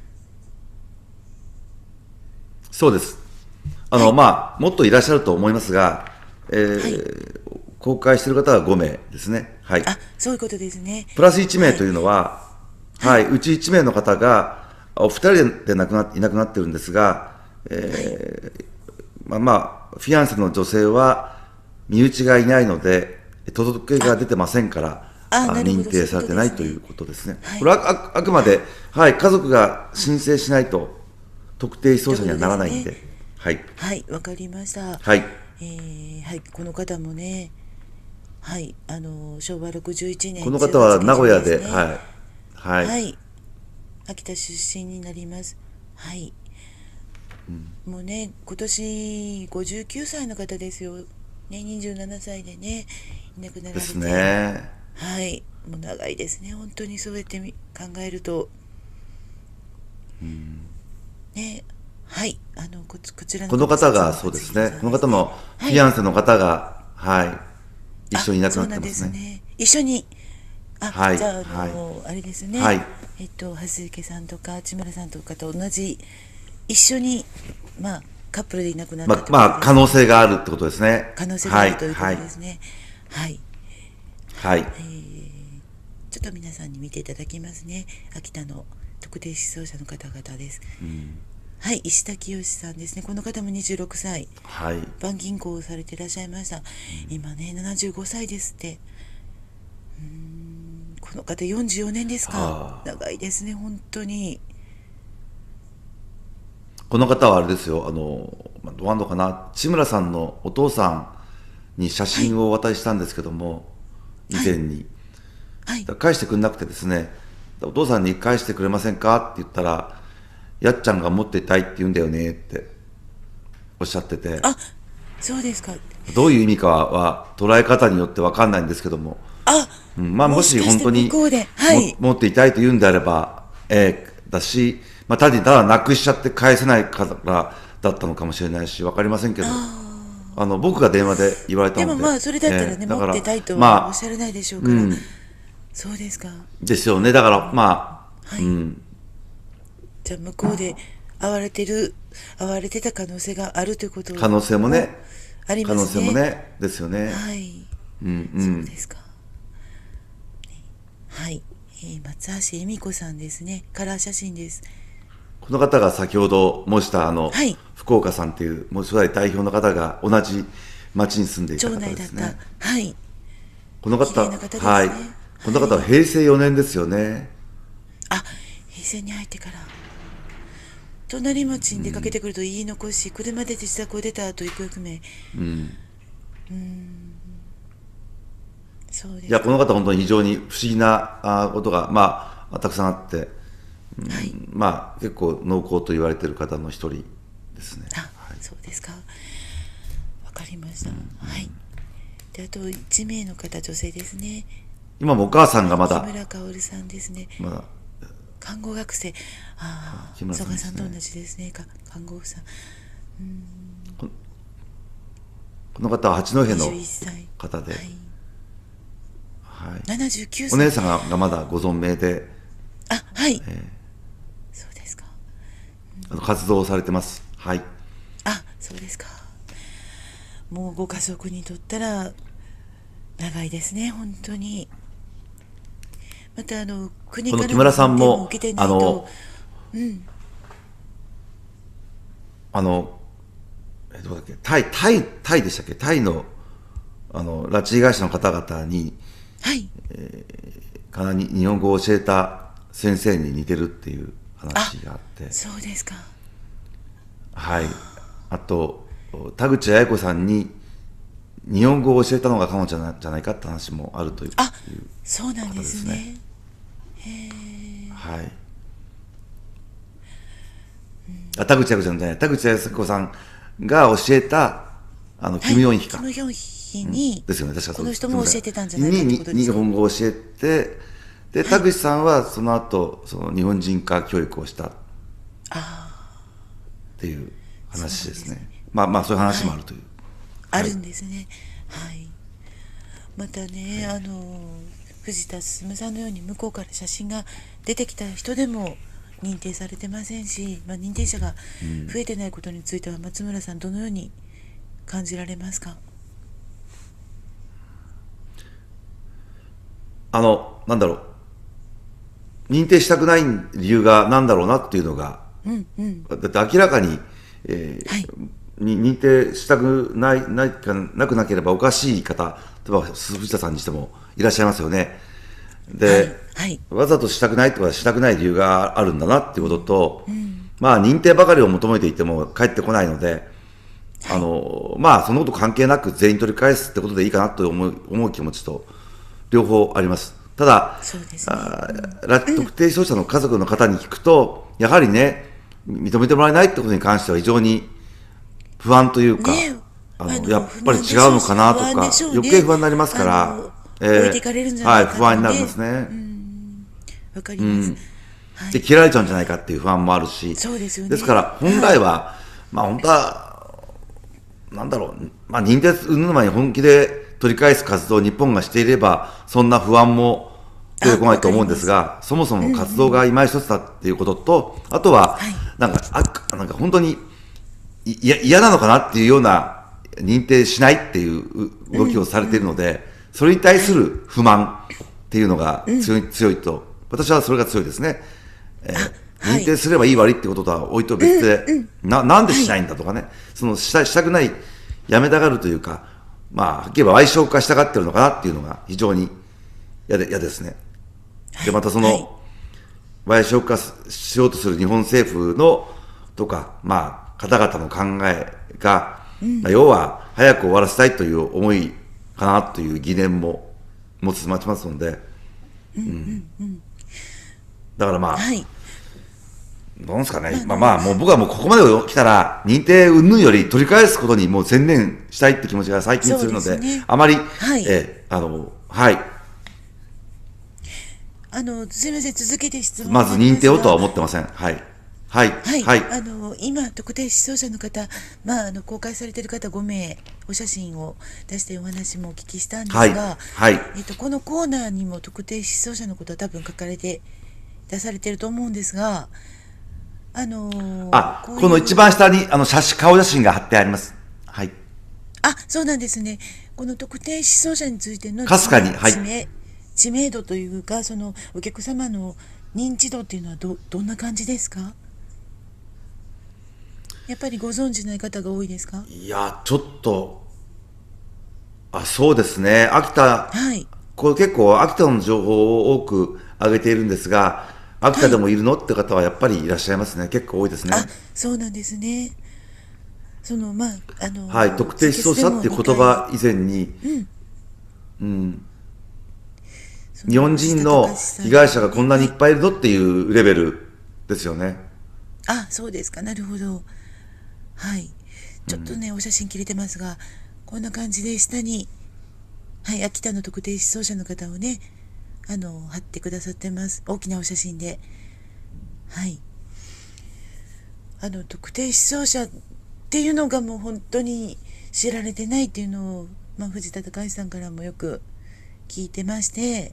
そうです。あの、はい、まあもっといらっしゃると思いますが、えーはい、公開している方はご名ですね。はい。 あ、そういうことですね。 プラスいち名というのは、はい、はい、うちいち名の方がお二人で亡くな、いなくなっているんですが、えーはい、まあまあフィアンセの女性は身内がいないので届けが出てませんから、認定されてないということですね。はい、これは あ, あくまで、はい、家族が申請しないと特定失踪者にはならないんで、でね、はい、 はい、わかりました。 はい、 えーはい、この方もね、はい、あのしょうわろくじゅういちねん、 この方は名古屋で、ね、はい、 はい、はい、秋田出身になります。はい、うん、もうね、今年ごじゅうきゅうさいの方ですよ。ね、にじゅうななさいでね、いなくなられてですね。 はい、もう長いですね、本当にそうやって考えると。うん、ね、はい、あの こ, こちらのこの方がそうですね、この方もフィアンセの方が、はい、はい、一緒にいなくなってますね。 そうなんですね。一緒に、あ、はい、じゃあ、あの、はい、あれですね、はい、えっと蓮池さんとか千村さんとかと同じ一緒に、まあカップルでいなくなったってことですね。 まあ、まあ、可能性があるってことですね。 可能性があるということですね。はい。 はい。はい、 えー、ちょっと皆さんに見ていただきますね。秋田の特定失踪者の方々です。うん、はい、石田清さんですね。この方もにじゅうろくさい。 はい。 板銀行をされていらっしゃいました。うん、今ね、ななじゅうごさいですって。うーん、この方よんじゅうよねんですか。長いですね、本当に。 この方はあれですよ、あの、どうなのかな、千村さんのお父さんに写真をお渡ししたんですけども、はい、以前に、はいはい、返してくれなくてですね、お父さんに返してくれませんかって言ったら、やっちゃんが持っていたいって言うんだよねっておっしゃってて、 あ、そうですか。 どういう意味かは捉え方によって分かんないんですけども、 あ、 うん、まあ、もし本当に向こうで、はい、 持っていたいと言うんであれば、えー、だし、まあ、ただただなくしちゃって返せないからだったのかもしれないし、分かりませんけど、ああの僕が電話で言われたので、 でもまあそれだったらね、えー、持ってたいとはおっしゃらないでしょうから、まあ、うん、そうですか。 ですよね。だからまあ、はい、うん、 じゃあ向こうで会われてる会われてた可能性があるということ可能性もね、 ありますね。 可能性もね、ですよね。 はい、 うんうん、 そうですか。はい、えー、松橋恵美子さんですね。カラー写真です。 この方が先ほど申したあの、はい、福岡さんというもう初代代表の方が同じ町に住んでいた方ですね。 はい。 この方、はい、この方は平成よねんですよね。 あ、平線に入ってから隣町に出かけてくると言い残し、車で自宅を出た後行方不明。 うんうーん、そうです。 いや、この方本当に非常に不思議なあことが、まあ、たくさんあって、うんはい、 まあ結構濃厚と言われている方の一人ですね。 あ、 はい、 そうですか。わかりました。うん、はい。で、あといち名の方、女性ですね。 今もお母さんがまだ木村薫さんですね。 まだ看護学生、ああ、 木村さんですね。 曽我さんと同じですね。か看護婦さん。うーん、 ここの方は八戸のにじゅういっさい方で、 はい、 はい、 ななじゅうきゅうおさい。 姉さんががまだご存命で、 あ、はい、 えそうですか。 ー、あの活動をされてます。はい。 あ、そうですか。もうご家族にとったら長いですね、本当に。またあの国からのこの木村さん認定もも受けてなあのいと、うん、 あのえどうだっけ、タイタイタイでしたっけ、タイのあの拉致被害者の方々にはい、 かなり日本語を教えた先生に似てるっていう話があって、 そうですか。 はい。あと田口八重子さんに日本語を教えたのが彼女じゃなじゃないかって話もあるというあ、 いうそうなんですね。 方ですね。はい。あ、田口八重子さんじゃない、田口八重子さんが教えたあのキム・ヨンヒか、 キム・ヨンヒに、 ですよね、確かそうです。 この人も教えてたんじゃないかってことにですか。 日本語を教えて、で田口さんはその後その日本人化教育をしたっあていう話ですね。 そうなんですね。 まあまあそういう話もあるという。 あ、 はいあるんですね。はい。またね、あの藤田進さんのように向こうから写真が出てきた人でも認定されてませんし、まあ、認定者が増えてないことについては松村さんどのように感じられますか？ あのなんだろう、認定したくない理由が何だろうなっていうのが、 うんうん、 だって明らかに、えーはい、 に認定したくないないかなくなければおかしい方、例えば藤田さんにしてもいらっしゃいますよね。で、 はいはい、 わざとしたくないとかしたくない理由があるんだなっていうことと、うん、まあ認定ばかりを求めていても返ってこないので、はい、あのまあそのこと関係なく全員取り返すってことでいいかなと思う思う気持ちと両方あります。ただ、そうですね、あ、うん、特定失踪者の家族の方に聞くと、やはりね、認めてもらえないってことに関しては非常に不安というか、ね、あのやっぱり違うのかなとか、ね、余計不安になりますから、 えー、置いていかれるんじゃないか、ね、 はい、不安になりますね。 わかります、うん、 はい、で切られちゃうんじゃないかっていう不安もあるし、 そうですよね、 ですから本来は、はい、まあ本当はなんだろう、まあ、認定する前に本気で取り返す活動を日本がしていればそんな不安も出てこないと思うんですが、そもそも活動が今一つだっていうことと、うんうん、あとは、はい、なんかあなんか本当にいや嫌なのかなっていうような認定しないっていう動きをされているので、うんうん、それに対する不満っていうのが強い、うん、強いと、私はそれが強いですね。えーはい、認定すればいい悪いってこととは置いと別で、うんうん、な, なんでしないんだとかね、はい、そのしたしたくない、やめたがるというか、まあはっきり言えば矮小化したがってるのかなっていうのが非常に嫌で、嫌ですね。でまたその、はい、矮小化しようとする日本政府のとか、まあ方々の考えが、うん、要は早く終わらせたいという思いかなという疑念も持ちますので、うんうんうん、だからまあ、はい、どうですかね、まあまあ、もう僕はもうここまで来たら認定云々より取り返すことにもう専念したいって気持ちが最近するの で, で、ね、あまり、はい、えー、あのはいあのすみません、続けて質問まず認定をとは思ってません。はいはいはいはい、あの今特定失踪者の方、まあ、あの公開されている方ご名お写真を出してお話もお聞きしたんですが、はいはい、えっと、このコーナーにも特定失踪者のことは多分書かれて出されていると思うんですが、あのー、 あこ, この一番下にあの写真顔写真が貼ってあります。はい、 あ、そうなんですね。この特定失踪者についてのかすかに、はい、 知名、知名度というか、そのお客様の認知度っていうのは ど, どんな感じですか？やっぱりご存知ない方が多いですか？ いやちょっとあそうですね、秋田、はい、これ結構秋田の情報を多く上げているんですが、 秋田でもいるのって方はやっぱりいらっしゃいますね。結構多いですね。 あ、そうなんですね。そのまああのはい、特定失踪者っていう言葉以前に、うん、日本人の被害者がこんなにいっぱいいるのっていうレベルですよね。 あ、そうですか。なるほど。はい。ちょっとね、うん、お写真切れてますが、こんな感じで下に、はい、秋田の特定失踪者の方をね、あの貼ってくださってます。大きなお写真で。はい。あの特定失踪者っていうのがもう本当に知られてないっていうのを、まあ、藤田孝さんからもよく聞いてまして、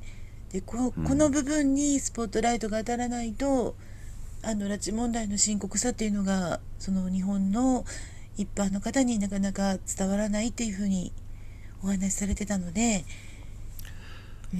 で こ, この部分にスポットライトが当たらないと、あの拉致問題の深刻さっていうのがその日本の一般の方になかなか伝わらないっていうふうにお話しされてたので、 うん、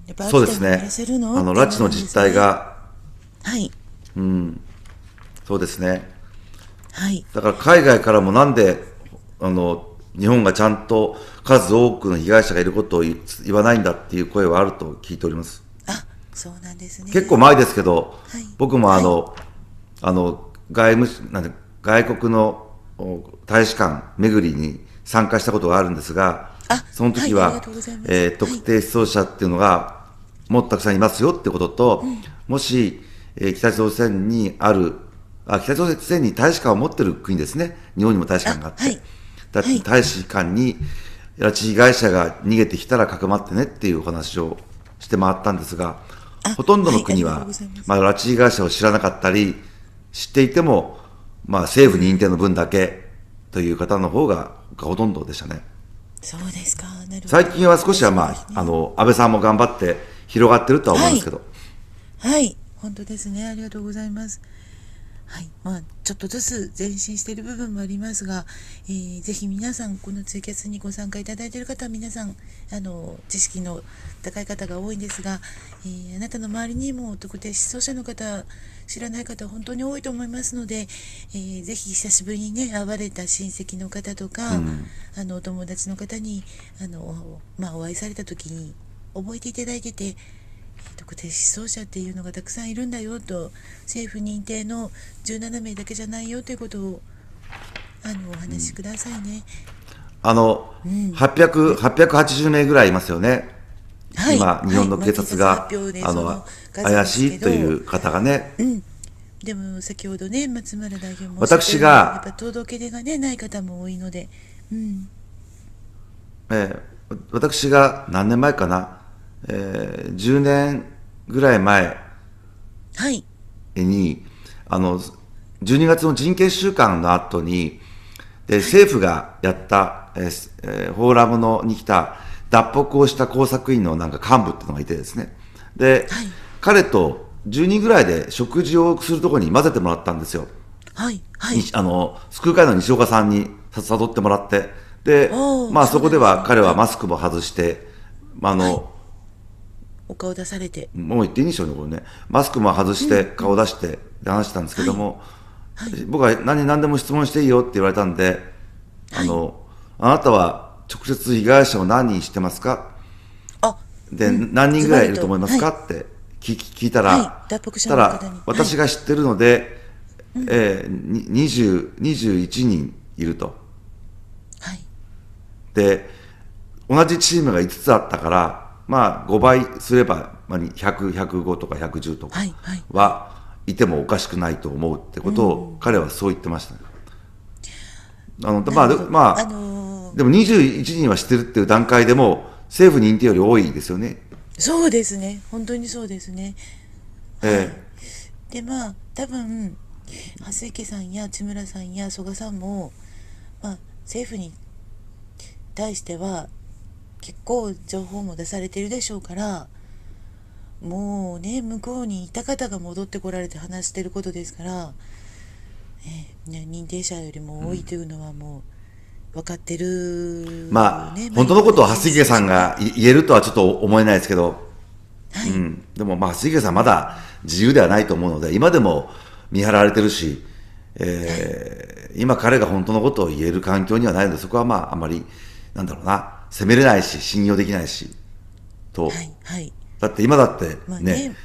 やっぱそうですね。あの拉致の実態が、 はい、 うん、そうですね。 はい、 だから海外からもなんであの日本がちゃんと数多くの被害者がいることを言わないんだっていう声はあると聞いております。 あ、そうなんですね。 結構前ですけど、 はい、 僕もあの、 はい、 あの外務なんで外国の大使館巡りに参加したことがあるんですが、その時は、はい、えー、特定失踪者っていうのがもっとたくさんいますよってことと、うん、もし、えー、北朝鮮にあるあ北朝鮮に大使館を持っている国ですね。日本にも大使館があって、はい、だって大使館に拉致被害者が逃げてきたらかくまってねっていうお話をして回ったんですが、ほとんどの国は、はい、まあ、拉致被害者を知らなかったり知っていても、まあ、政府認定の分だけという方の方がほとんどでしたね。 そうですか。なるほど。 最近は少しは、まあ、ね、あの安倍さんも頑張って広がってるとは思うんですけど、 はい、はい、本当ですね。ありがとうございます。はい、まあ、ちょっとずつ前進している部分もありますが、えー、ぜひ皆さんこのツイキャスにご参加いただいている方は皆さんあの知識の高い方が多いんですが、えー、あなたの周りにも特定失踪者の方知らない方は本当に多いと思いますので、えー、ぜひ久しぶりにね会われた親戚の方とか、うん、あのお友達の方にあの、まあ、お会いされた時に覚えていただいてて、特定失踪者っていうのがたくさんいるんだよと、政府認定のじゅうななめいだけじゃないよということをあのお話しくださいね。 うん、あの、うん、はっぴゃく、はっぴゃくはちじゅうめいぐらいいますよね。はい、今日本の警察が、はい、あの怪しいという方がね。 うん、でも先ほどね松村代表も私がやっぱ届け出がねない方も多いので、うん、 えー、私が何年前かな。えー、じゅうねんぐらい前に、はい、あのじゅうにがつの人権週間の後にで政府がやった、えーえー、フォーラムのに来た脱北をした工作員のなんか幹部っていうのがいてですね、で、はい、彼とじゅうにんぐらいで食事をするところに混ぜてもらったんですよ。 はいはい、 あの救う会の西岡さんに誘ってもらって、で、まあ、そこでは彼はマスクも外して、あの、はい、 お顔出されて、 もう言っていいんでしょうね、これね。マスクも外して顔出して話したんですけども、はいはい、僕は何何でも質問していいよって言われたんで、はい、あのあなたは直接被害者を何人知ってますか、あで、うん、何人ぐらいいると思いますか、はい、って聞, 聞いたら、はい、脱北者の方に、たら私が知ってるので、はい、えー、にじゅう、にじゅういちにんいると。はい、で同じチームがいつつあったから、まあ、ごばいすれば、まあ、ひゃく、ひゃくごとかひゃくじゅうとかはいてもおかしくないと思うってことを彼はそう言ってましたね。あのまあまあ、あのー、でもにじゅういちにんは知ってるっていう段階でも政府認定より多いですよね。 そうですね、本当にそうですね。ええ、はい、でまあ多分蓮池さんや千村さんや曽我さんも、まあ、政府に対しては結構情報も出されてるでしょうから、もうね向こうにいた方が戻ってこられて話してることですから、えーね、認定者よりも多いというのはもう分かってる、 うん、まあ、ね、本当のことを蓮池さんが言えるとはちょっと思えないですけど、はい、うん、でもまあ蓮池さんまだ自由ではないと思うので、今でも見張られてるし、えーはい、今彼が本当のことを言える環境にはないので、そこはまああんまりなんだろうな、責めれないし信用できないしと、はいはい、だって今だってね、まあね、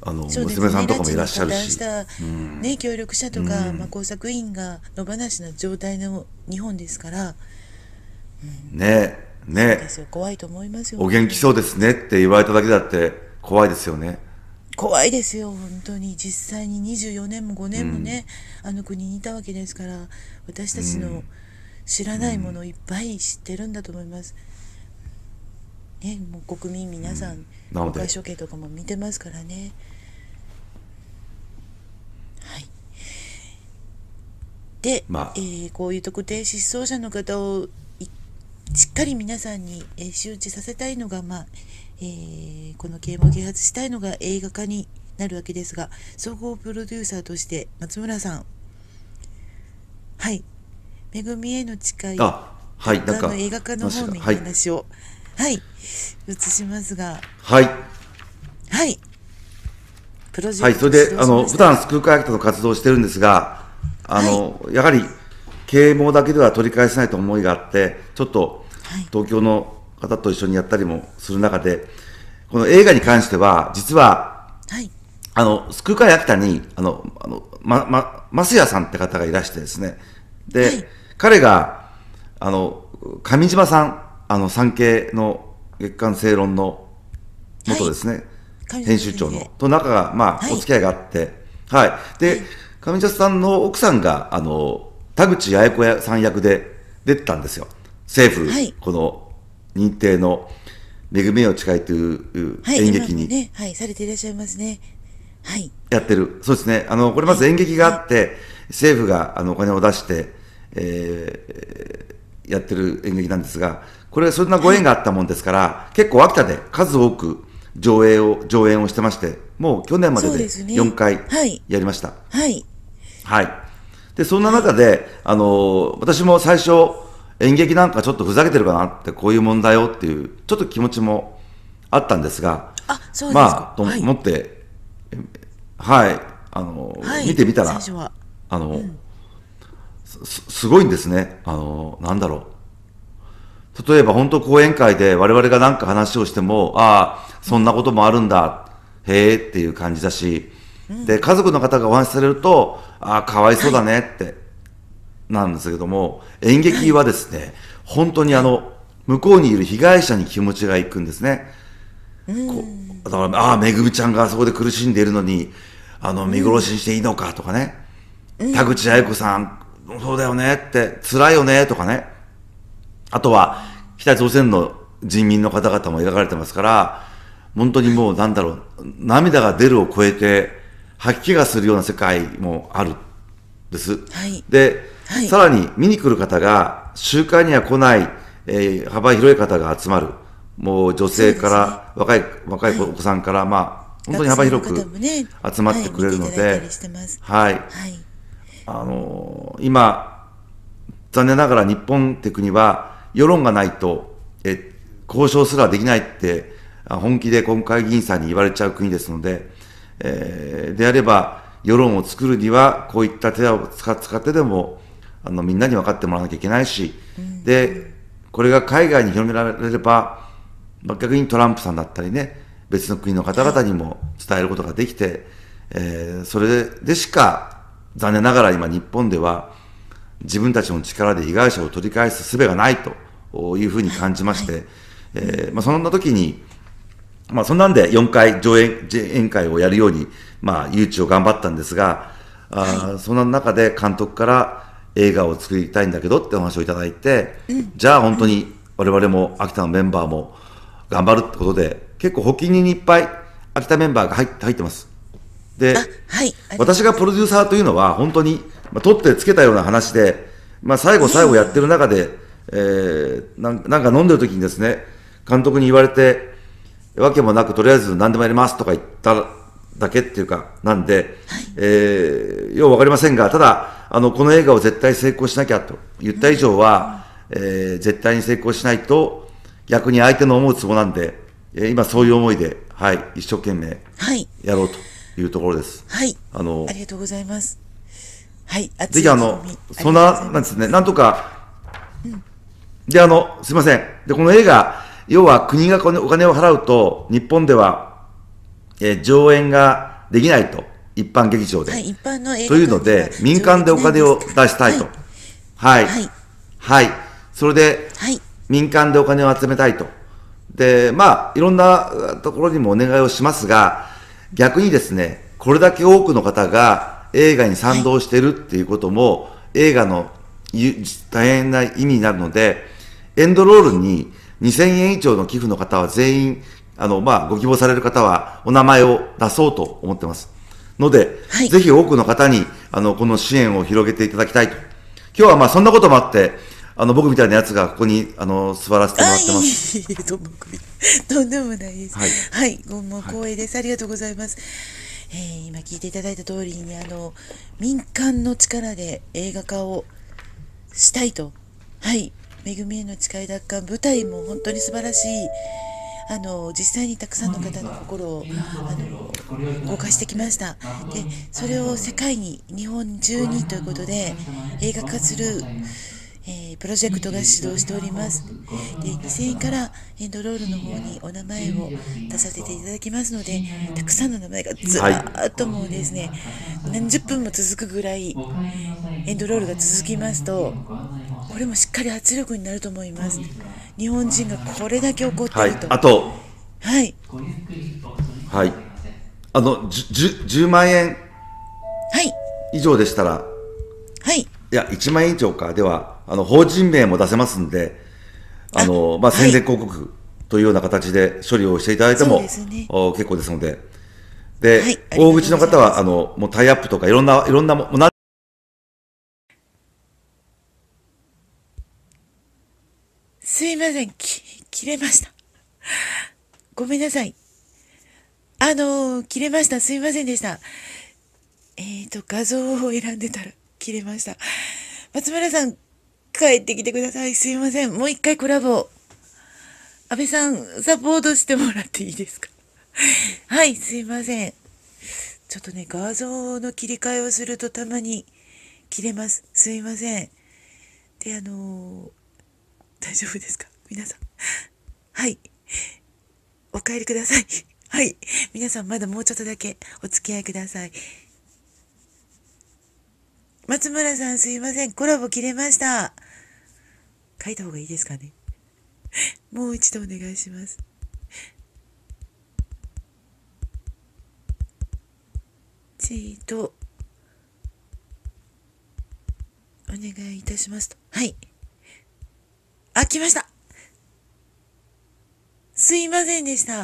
あのそうですね、 娘さんとかもいらっしゃる拉致にし、 加担した、 うんね、協力者とか、 うんまあ、工作員が野放しの状態の日本ですから、 ねそうねですよ、怖いと思いますよ、 お元気そうですねって言われただけだって怖いですよね。 怖いですよ、本当に。実際ににじゅうよねんもごねんもね、あの国にいたわけですから、私たちの知らないものをいっぱい知ってるんだと思います。ね、もう国民皆さん、 なので公開処刑とかも見てますからね。はい。で、 まあえーこういう特定失踪者の方をいしっかり皆さんに、えー周知させたいのが、まあえーこの啓蒙啓発したいのが映画化になるわけですが、総合プロデューサーとして松村さん、はい、めぐみへの誓い、 あはいなんかの映画化の方面にはい話を、はい、移しますが、 はいはい、プロジはい、 ェクトそれで、あの、 始動しました。 普段スクールアクトの活動をしてるんですが、あの、やはり、啓蒙だけでは取り返せないと思いがあって、ちょっとはい、 東京の方と一緒にやったりもする中で、この映画に関しては、実は、 はい、 あの、スクール秋田に、あの、あの、ま、ま、増谷さんって方がいらしてですね、で、 はい彼が、あの、上島さん、あの、産経の月刊正論の元ですね、 上島編集長先生の、と仲が、まあ、 はいお付き合いがあって、はい。で、上茶さんの奥さんが、あの、田口八重子さん役で出てたんですよ。政府、 はいこの認定の、めぐみへの誓いというはい、 演劇に今もね、はい、されていらっしゃいますね。はい、 やってる。そうですね。あの、これまず演劇があって、政府があのお金を出して、えーやってる演劇なんですが、これそんなご縁があったもんですから、結構秋田で数多く上映を、上演をしてまして、もう去年まででそうですねよんかいはいやりました。 はい、 はい。で、そんな中で、あの、私も最初、演劇なんかちょっとふざけてるかなって、こういう問題をっていう、ちょっと気持ちもあったんですが、 あ、そうですか。 まあ、とはい思って、えはい、あの、 はい見てみたら、 最初はあの、す、すごいんですね。あの、なんだろう。例えば本当講演会で我々が何か話をしても、ああ、そんなこともあるんだ、へえっていう感じだし、で、家族の方がお話しされると、ああ、かわいそうだねって、なんですけども、演劇はですね、本当にあの、向こうにいる被害者に気持ちがいくんですね。こうだから、ああ、めぐみちゃんがあそこで苦しんでいるのに、あの、見殺しにしていいのかとかね、田口八重子さん、そうだよねって、辛いよねとかね、あとは、北朝鮮の人民の方々も描かれてますから、本当にもうなんだろう、涙が出るを超えて、吐き気がするような世界もあるんです。 はいで、 はいさらに見に来る方が、集会には来ない、えー幅広い方が集まる。もう女性から、若い、若いお子さんから、まあ、本当に幅広く学生の方もね集まってくれるのはい見ていただいたでりしてます、 はい。 はい、 あのー今、残念ながら日本って国は世論がないとえ交渉すらできないってあ本気で国会議員さんに言われちゃう国ですので、えーであれば世論を作るにはこういった手を使っ使ってでもあのみんなに分かってもらわなきゃいけないし、でこれが海外に広められれば、まあ逆にトランプさんだったりね、別の国の方々にも伝えることができて、えーそれでしか残念ながら今日本では自分たちの力で被害者を取り返す術がないというふうに感じまして、えーまあ、そんな時に、まあ、そんなんでよんかい上演演会をやるように、まあ、誘致を頑張ったんですが、あーそんな中で監督から映画を作りたいんだけどってお話をいただいて、じゃあ本当に我々も秋田のメンバーも頑張るってことで、結構発起人にいっぱい秋田メンバーが入って入ってます。で、 あ、はい、 私がプロデューサーというのは本当に、まあ、取ってつけたような話で、まあ、最後最後やってる中で、えー、なんなんか飲んでる時にですね、監督に言われて、わけもなくとりあえず何でもやりますとか言っただけっていうか、なんで、えー、ようわかりませんが、ただ、あの、この映画を絶対成功しなきゃと言った以上は、えー、絶対に成功しないと、逆に相手の思うツボなんで、えー今そういう思いで、はい、一生懸命はい、 やろうというところです。 はい、 あのありがとうございます。はい、 ぜひあの、そんな、なんですね、なんとか、で、あの、すいません。で、この映画、要は国がお金お金を払うと、日本では、えー上演ができないと、一般劇場で。 はい、一般の映画というので、民間でお金を出したいと。はい。はい。はい。それで、はい、民間でお金を集めたいと。で、まあ、いろんなところにもお願いをしますが、逆にですね、これだけ多くの方が映画に賛同しているっていうことも、はい、映画の大変な意味になるので、エンドロールににせんえん以上の寄付の方は全員、あの、まあ、ご希望される方はお名前を出そうと思ってます。ので、はい、ぜひ多くの方に、あの、この支援を広げていただきたいと。今日はまあ、そんなこともあって、あの、僕みたいなやつがここに、あの、座らせてもらってます。 いいととんでもないです。はい。はい、ごもう光栄です。ありがとうございます。えー、今聞いていただいた通りに、あの、民間の力で映画化をしたいと。はい。めぐみへの誓い奪還、舞台も本当に素晴らしい。あの実際にたくさんの方の心をあの動かしてきました。でそれを世界に、日本中にということで映画化する、えー、プロジェクトが始動しております。でにせんえんからエンドロールの方にお名前を出させていただきますので、たくさんの名前がずらーっともうですね、何十分も続くぐらいエンドロールが続きますと、これもしっかり圧力になると思います。日本人がこれだけ怒ってると、はい、 あと、 はい、 はい、あのじゅうまんえん以上でしたら、 はい、 いやいちまんえん以上かではあの法人名も出せますんで、あのまあ、宣伝広告というような形で処理をしていただいても、はい、ね、結構ですので、で、はい、大口の方はあのもうタイアップとかいろんないろんなものすいません、き切れました。ごめんなさい。あのー、切れました。すいませんでした。えっと、画像を選んでたら切れました。松村さん、帰ってきてください。すいません。もう一回コラボ。安倍さん、サポートしてもらっていいですか？はい、すいません。ちょっとね、画像の切り替えをするとたまに切れます。すいません。で、あのー、大丈夫ですか皆さん。はい。お帰りください。はい。皆さんまだもうちょっとだけお付き合いください。松村さんすいません。コラボ切れました。書いた方がいいですかね。もう一度お願いします。チートお願いいたしますと。はい。あ、来ました。すいませんでした。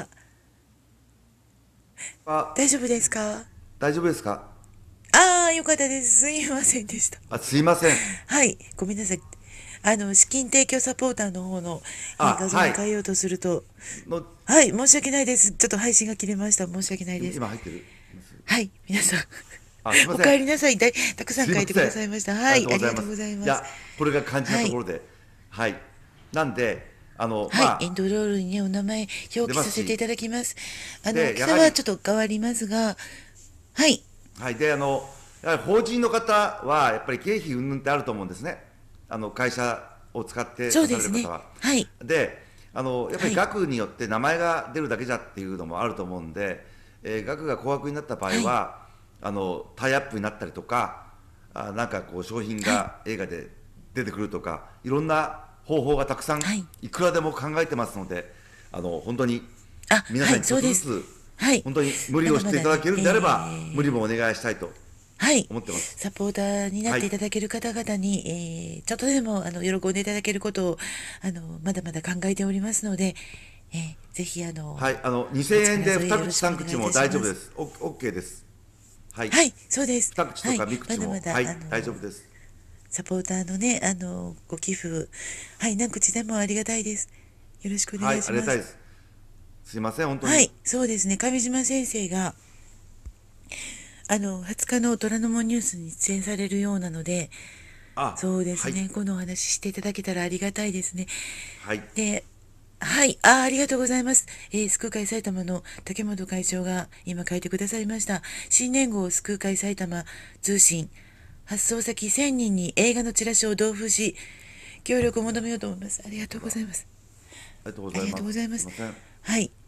大丈夫ですか？ 大丈夫ですか？ ああ、よかったです。すいませんでした。 あ、すいません。 はい、ごめんなさい。あの資金提供サポーターの方の画像に変えようとすると、はい、はい、申し訳ないです。ちょっと配信が切れました。申し訳ないです。 今入ってる。 はい、皆さん。あ、すいません。お帰りなさい。だいたくさん書いてくださいました。はい、ありがとうございます。 いや、これが肝心なところで、はい、はい、なんで。あのはい、 まあ、 エンドロールに、ね、お名前表記させていただきます。あの大きさはちょっと変わりますが、はい。 はい、であのやはり法人の方はやっぱり経費云々ってあると思うんですね。あの会社を使ってそうですね。はい。 で、あのやっぱり額によって名前が出るだけじゃっていうのもあると思うんで、えー、額が高額になった場合は、はい、あのタイアップになったりとか、あなんかこう商品が映画で出てくるとか、はい、いろんな方法がたくさん、はい、いくらでも考えてますので、あの本当に皆さんにちょっとずつ、はい、本当に無理をしていただけるんであれば、えー、無理もお願いしたいと思ってます。 サポーターになっていただける方々に、はい、えー、ちょっとでもあの喜んでいただけることをあのまだまだ考えておりますので、えー、ぜひあの、 はい、あのにせんえんでに口さん口も大丈夫です。オッケーです。はい、 はい、そうです。 に口とかみ口も、はい、まだまだ、はい、大丈夫です。 サポーターのね、あのご寄付、はい、何口でもありがたいです。よろしくお願いします。はい、ありがたいです。 すいません、本当に。 はい、そうですね。上島先生があのはつかの虎ノ門ニュースに出演されるようなので、あ、そうですね、はい、このお話ししていただけたらありがたいですね。 はい。 で、はい、あ、ありがとうございます。えー、救う会埼玉の竹本会長が今書いてくださいました。新年号救う会埼玉通信。発送先せんにんに映画のチラシを同封し、協力を求めようと思います。ありがとうございます。 ありがとうございます。 はい。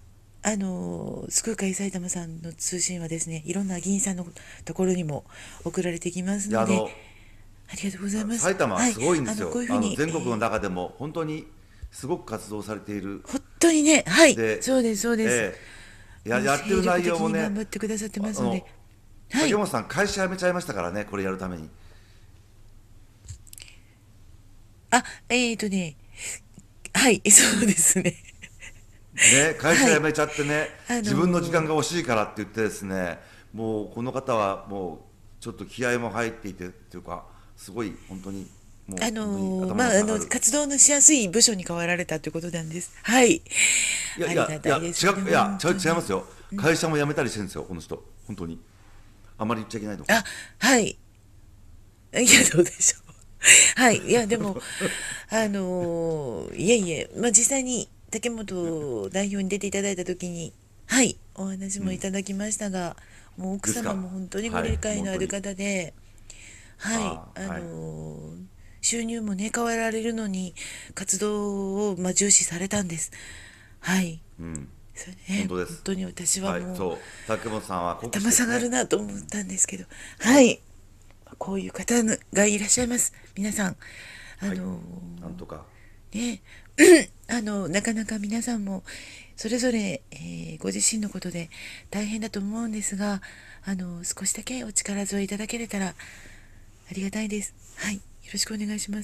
あの救う会埼玉さんの通信はですね、いろんな議員さんのところにも送られてきますので、 いやあのありがとうございます。 埼玉はすごいんですよ、 はい、あのこういうふうにあの全国の中でも本当にすごく活動されている。 本当にね、はい、 でそうですそうです。 ええ、ややってる内容もね、 精力的に頑張ってくださってますので、はい、 竹本さん会社辞めちゃいましたからね、これやるために。 あ、えーとね、はい、そうですね。 ね、会社辞めちゃってね、 はい、 自分の時間が欲しいからって言ってですね、もうこの方はもうちょっと気合も入っていてっていうか、すごい本当にもうあのー、まああの活動のしやすい部署に変わられたということなんです。はい。 いやいやいや違う、いや違う違いますよ。会社も辞めたりしてるんですよ、この人本当に。あまり言っちゃいけないとか。 あ、はい。いやどうでしょう。はい、いやでもあのー、いえいえ、まあ実際に竹本代表に出ていただいた時に、はい、お話もいただきましたが、うん、もう奥様も本当にご理解のある方で、はい、はい、あのーはい、収入もね変わられるのに活動をまあ重視されたんです。はい。 うん。 それね、本当です。本当に私はもう、 はい、そう竹本さんは頭下がるなと思ったんですけど、はい。こういう方がいらっしゃいます。皆さん、あのー、はい、 なんとかね、あのなかなか皆さんもそれぞれ、えー、ご自身のことで大変だと思うんですが、あの少しだけお力添えいただけれたらありがたいです。はい、よろしくお願いします。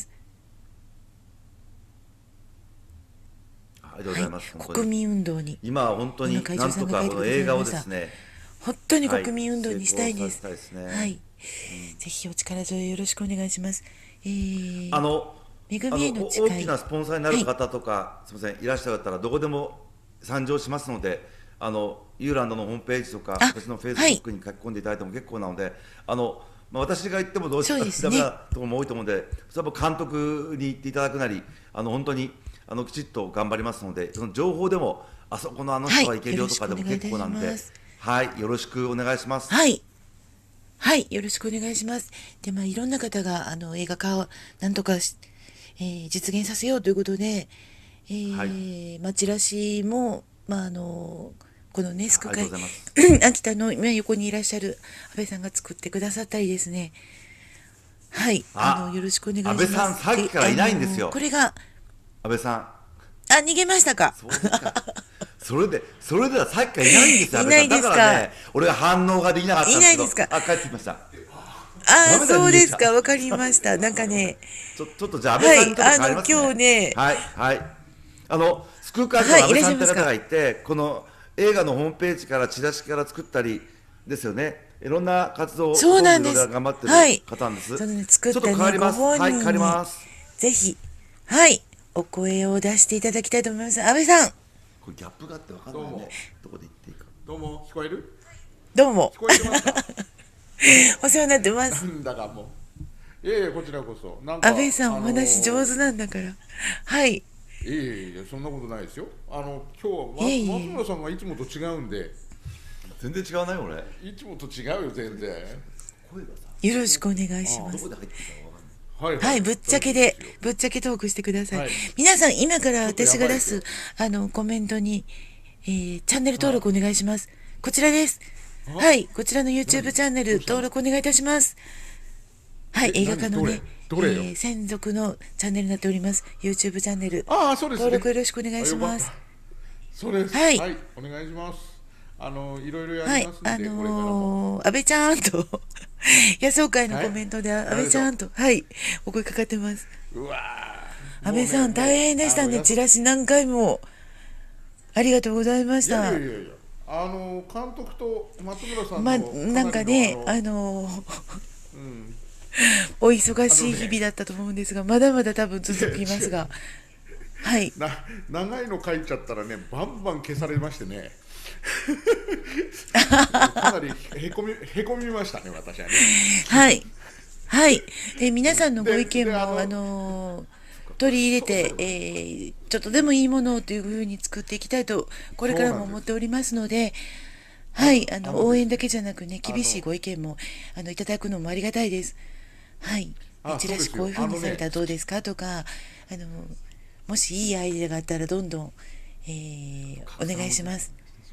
ありがとうございます。 はい、国民運動に今は本当になんとかこの映画をですね、 本当に国民運動にしたいです。 はい、ですね、 はい、うん、ぜひお力添えよろしくお願いします。えー、 あの恵みへの誓い、 大きなスポンサーになる方とか、はい、すみませんいらっしゃったらどこでも参上しますので、あのユーランドのホームページとか私のフェイスブックに書き込んでいただいても結構なので、はい、あのまあ、私が言ってもどうしてもダメなところも多いと思うので、それは監督に言っていただくなり、あの本当にあのきちっと頑張りますので、その情報でもあそこのあの人は行けるよとかでも結構なんで、はい、よろしくお願いします。 はい。はい、よろしくお願いします。で、まあ、いろんな方があの映画化をなんとか、えー、実現させようということで、えーはい、まあ、チラシも、まあ、あのこのね、救う会秋田の横にいらっしゃる安倍さんが作ってくださったりですね。はい、あのよろしくお願いします。 安倍さんさっきからいないんですよ。 これが安倍さん。 あ、逃げましたか。 そうですか。それで、それではさっきからいないんですよ。 いないですか。 だからね、俺は反応ができなかったんですけど。 いないですか。 あ、帰ってきました。 あ、そうですか。わかりました。なんかね。 ちょ、ちょっとじゃあ安倍さんにとって変わりますね。 はい、あの今日ね。 はい、はい。あの救う会の安倍さんって方がいて、この映画のホームページからチラシから作ったりですよね。いろんな活動をそうなんです。 頑張ってる方なんです。 はい、そのね、作ったね、 ちょっと変わります。 ご本人に、 はい、変わります。 ぜひ、はい、お声を出していただきたいと思います。安倍さん。 これギャップがあってわかんないね。どこで言っていいか。 どうも聞こえる？ どうも。 聞こえてますか？ お世話になってます。 なんだかもう。いやいやこちらこそ。なんか安倍さん、あのー、お話上手なんだから。はい。 いやいやいやそんなことないですよ。あの今日は、ま、松村さんがいつもと違うんで。 全然違うない俺。 いつもと違うよ全然。 声がさ。よろしくお願いします。 どこで入ってきたかわかんない。 はい、 はい、ぶっちゃけでぶっちゃけトークしてください。はい、皆さん今から私が出すあのコメントに、えー、チャンネル登録お願いします。こちらです。はい、こちらの YouTube チャンネル登録お願いいたします。はい、映画化のね、えー、専属のチャンネルになっております。YouTube チャンネルあそうです、ね、 登録よろしくお願いします。 そうです。はい、はい、お願いします。あのいろいろやりますんで、はい、あのー、安倍ちゃんと野草会のコメントで、はい、安倍ちゃんとはいお声かかってます。 うわ安倍さん、ね、大変でしたね。チラシ何回もありがとうございました。 いやいやいやいやあの監督と松村さんのまなんかねあのーうん、お忙しい日々だったと思うんですが、まだまだ多分続きますがはいな長いの書いちゃったらねバンバン消されましてねかなりへこみへこみましたね私はね。 はいはい、え皆さんのご意見もあの、あのー、取り入れて、えー、ちょっとでもいいものをというふうに作っていきたいとこれからも思っておりますので、はいあの応援だけじゃなくね厳しいご意見もあのいただくのもありがたいです。はい、チラシこういうふうにされたらどうですかとか、あのもしいいアイデアがあったらどんどん、えー、お願いします。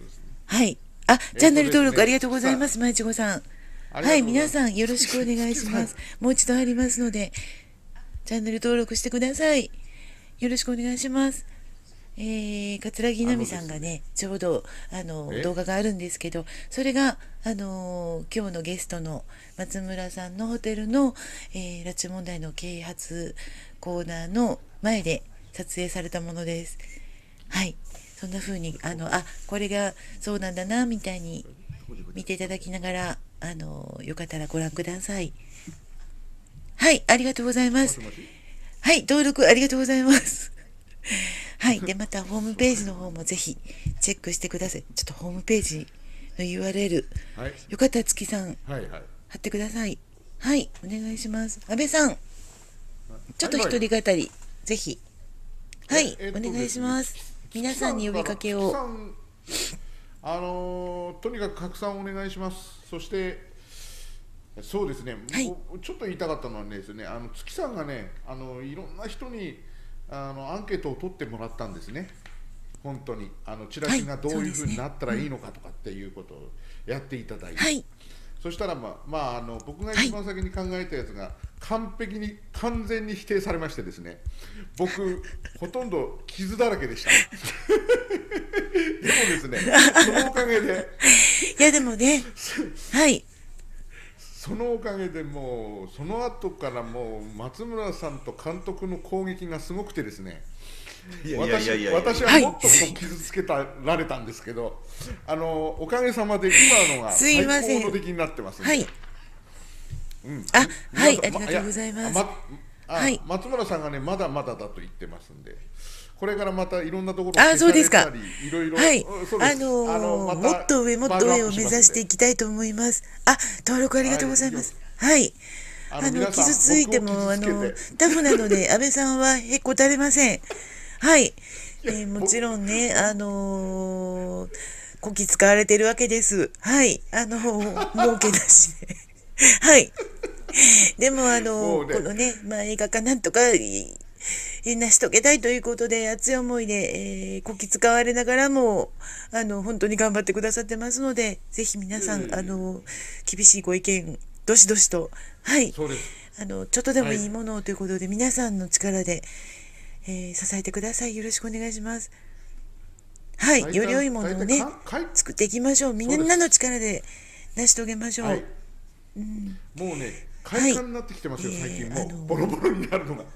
はい。あ、チャンネル登録ありがとうございまます、まいちごさん。はい、 ありがとうございます皆さんよろしくお願いします。もう一度ありますので、チャンネル登録してください。よろしくお願いします。えー、桂木奈美さんがね、ちょうどあのえ動画があるんですけど、それがあの今日のゲストの松村さんのホテルの、えー、拉致問題の啓発コーナーの前で撮影されたものです。はい、そんな風にあのあこれがそうなんだなみたいに見ていただきながら、あのよかったらご覧ください。はい、ありがとうございます。 もしもしはい、登録ありがとうございます。はい、でまたホームページの方もぜひチェックしてください。ちょっとホームページの ユーアールエル、 はいよかったら月さんはいはい貼ってください。はい、お願いします。安倍さん、ちょっと一人はい語りぜひ、はいええっとお願いします。 ですね皆さんに呼びかけを。 月さんあのーとにかく拡散お願いします。そしてそうですね、 はい僕ちょっと言いたかったのはねですね、あの月さんがね、あのいろんな人にあのアンケートを取ってもらったんですね。本当にあのチラシがどういうふうになったらいいのかとかっていうことをやっていただいて、 はいそしたら、まあまあ、あの僕が一番先に考えたやつが完璧に完全に否定されましてですね、僕ほとんど傷だらけでしたでもですね、そのおかげでいやでもね、はいそのおかげでもうその後からもう松村さんと監督の攻撃がすごくてですね、 いやいやいやいやいや私私はもっとこう傷つけたられたんですけど、あのおかげさまで今のがすい最ません高の出来になってますんで、 はいうんあはい皆さんありがとうございますやまあはい松村さんがねまだまだだと言ってますんで、これからまたいろんなところあそうですか消されたりいろいろ、 はいうんそうですあのあのーまたもっと上もっと上を目指していきたいと思います。あ登録ありがとうございます。はいああのの皆さん傷ついてもあ僕を傷つけてのタフなので安倍さんはへこたれません。はい、えーもちろんねあのーこき使われてるわけです。はいあの儲けなしではいでもあのもうねこのね、まあ、映画化なんとかい成し遂げたいということで熱い思いで、えーこき使われながらもあの本当に頑張ってくださってますので、ぜひ皆さん、 いえいえあの厳しいご意見どしどしと、はいそうですあのちょっとでもはいいいものをということで、皆さんの力で、えー支えてください。よろしくお願いします。はい大体より良いものをね大体かかい作っていきましょう。みそうですんなの力で成し遂げましょう。 はいうんもうね快感になってきてますよ、 はい最近もう、 えーあのーボロボロになるのが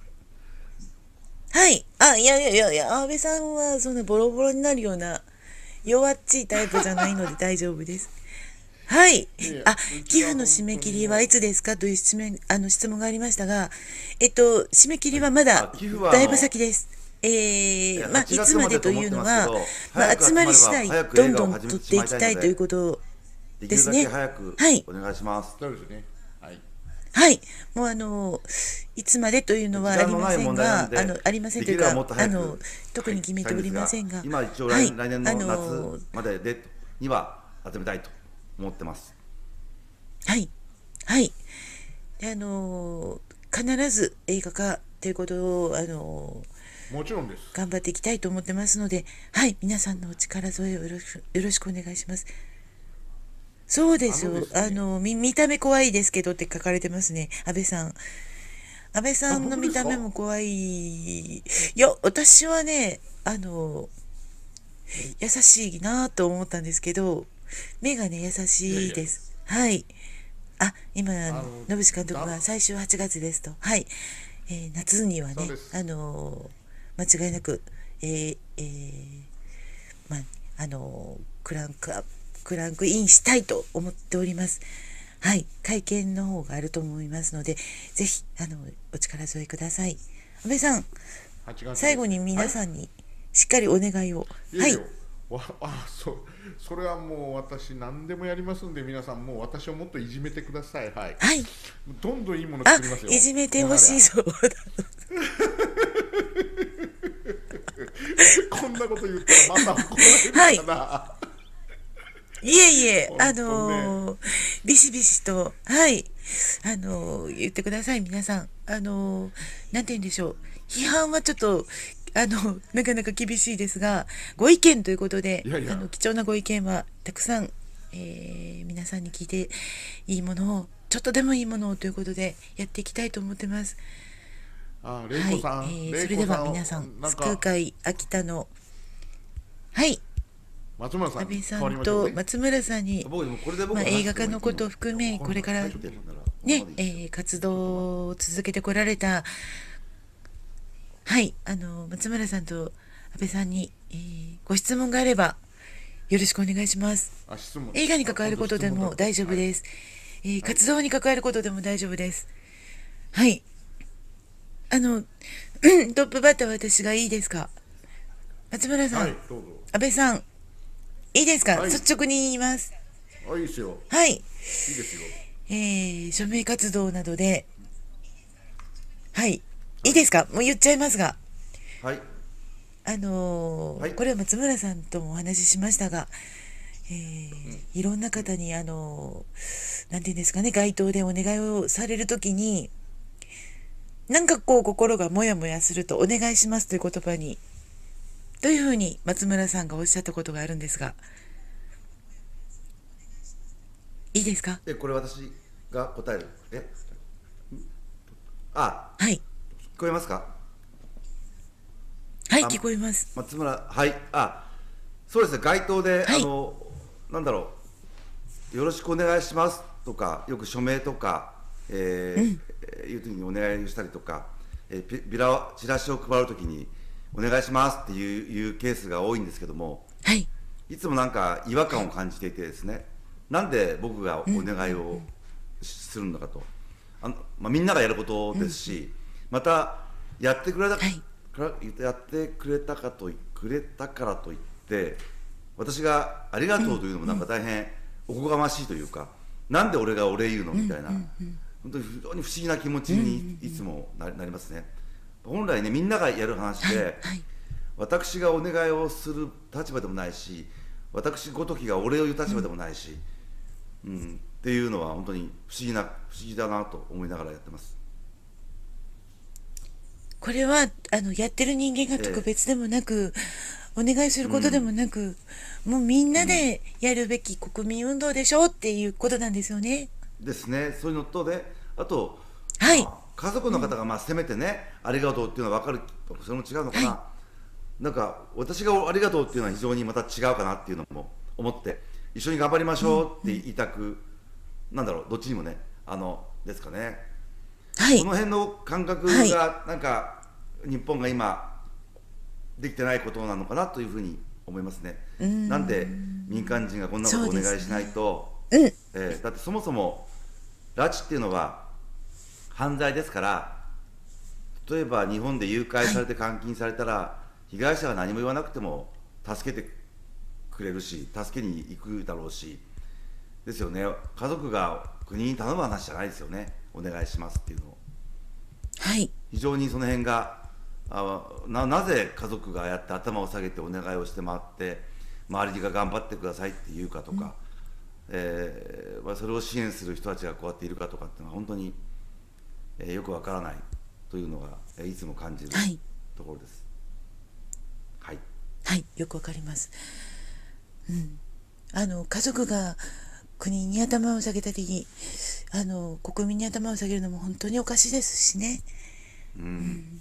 はい。あ、いやいやいやいや、安倍さんはそんなボロボロになるような弱っちいタイプじゃないので大丈夫です。はい。 いやあ、 うちは寄付の締め切りはいつですかという質問、あの質問がありましたが、えっと、締め切りはまだあ寄付はだいぶ先です。えいやー、まあ、いはちがつつまでというのは、 までと思ってまあ、 ますけど集まり次第、 早くどんどん映画を始め取っていきたいということできるですね。 だけ早くはいお願いします。 そうですねはいはい、もうあのいつまでというのはありませんが、あのありませんというか、 できればもっとあ早くの特に決めておりませんが、 はい今一応来,、 はい、 来年のあの夏まででには集めたいと思ってます。 はいはいであの必ず映画化ということをあのもちろんです頑張っていきたいと思ってますので、はい皆さんのお力添えをよろしくよろしくお願いします。そうですよ。 あのですねあの見見た目怖いですけどって書かれてますね、安倍さん。安倍さんの見た目も怖い。いや、私はね、あの優しいなと思ったんですけど、目がね優しいです。はい。あ、今あの野渕監督だが最終はちがつですと。はい。えー夏にはねそうで、すあの間違いなく、えーえーまああのクランクアップクランクインしたいと思っております。はい、会見の方があると思いますので、ぜひあのお力添えください。安倍さん、 はちがつ最後に皆さんにしっかりお願いを。はいいやいや、わあそうそれはもう私何でもやりますんで、皆さんもう私をもっといじめてください。はいはい、 どんどんいいものあ作りますよ。 いじめてほしいそう。 こんなこと言ったらまた怒られるかな、 いえいえ、あ本当ねのービシビシと、はい、あのー言ってください、皆さん。あのーなんて言うんでしょう。批判はちょっと、 あのなかなか厳しいですが、ご意見ということで、 いやいやあの貴重なご意見はたくさん、えー皆さんに聞いていいものを、ちょっとでもいいものをということでやっていきたいと思ってます。 あ、玲はい、 子さん、 えー玲それでは子さん皆さん、 なん空か海秋田の、はい、 松村さん安倍さ変わりんましょうね。 と松村さんに、 僕でもこれで僕まあ、映画話してもいい化のことを含め、これから大丈夫ならね、 まだいいですよえー活動を続けてこられた、はい、あの松村さんと安倍さんに、えーご質問があればよろしくお願いします。 あ、質問。 映画に関わることであ今度質問だも大丈夫です。えー活動に関わることでも大丈夫です。はい。あの、うんトップバッターは私がいいですか？松村さん、 はい、どうぞ。 安倍さん、いいですか？ はい率直に言います。 あ、いいですよ。 はい。 いいですよ。 えー署名活動などで、はい。いいですか？もう言っちゃいますが、 はいあのーはいこれは松村さんともお話ししましたが、えーいろんな方に、あのーなんていうんですかね、街頭でお願いをされるときに、なんかこう心がモヤモヤすると、お願いしますという言葉に、というふうに松村さんがおっしゃったことがあるんですが、いいですか？ えこれ私が答えるえあはい。 聞こえますか？ はい、 あ聞こえます。 松村はいあそうですね街頭で、 はいあのなんだろうよろしくお願いしますとかよく署名とか、えーえーいう時にお願いしたりとか、えーピビラチラシを配る時にお願いしますっていういうケースが多いんですけども、 はい。 いつもなんか違和感を感じていてですね、なんで僕がお願いをするのかと、あの、まあ、みんながやることですし、またやってくれた、 はいからやってくれたかといくれたからといって私がありがとうというのもなんか大変おこがましいというか、なんで俺がお礼言うのみたいな、本当に非常に不思議な気持ちにいつもななりますね。本来ねみんながやる話で、 はい。はい。 私がお願いをする立場でもないし私ごときがお礼を言う立場でもないし、うんっていうのは本当に不思議な不思議だなと思いながらやってます。 これは、あの、やってる人間が特別でもなく、お願いすることでもなく、もうみんなでやるべき国民運動でしょうっていうことなんですよね。 ですね、そういうのとであと、 はい。 まあ家族の方がまあせめてね、ありがとうっていうのは分かるそれも違うのかな、 はなんか私がありがとうっていうのは非常にまた違うかなっていうのも思って一緒に頑張りましょうって言いたく、なんだろうどっちにもねあのですかね。 はいこの。辺の感覚はいがなんか日本が今できてないことなのかなというふうに思いますね。 うーんなんで民間人がこんなことをお願いしないと、 うん。 えーだってそもそも拉致っていうのは犯罪ですから、例えば日本で誘拐されて監禁されたら、被害者が何も言わなくても助けてくれるし助けに行くだろうしですよね。家族が国に頼む話じゃないですよね、お願いしますっていうのを。 はい。 非常にその辺があ な, なぜ家族がやって頭を下げてお願いをして回って周りが頑張ってくださいって言うかとか、うんえーまあ、それを支援する人たちがこうやっているかとかっていうのは本当に、えーよくわからないというのが、えーいつも感じるはい。 ところです。はい、 はい。よくわかります。うん。あの、家族が国に頭を下げたり、あの、国民に頭を下げるのも本当におかしいですしね。 うん、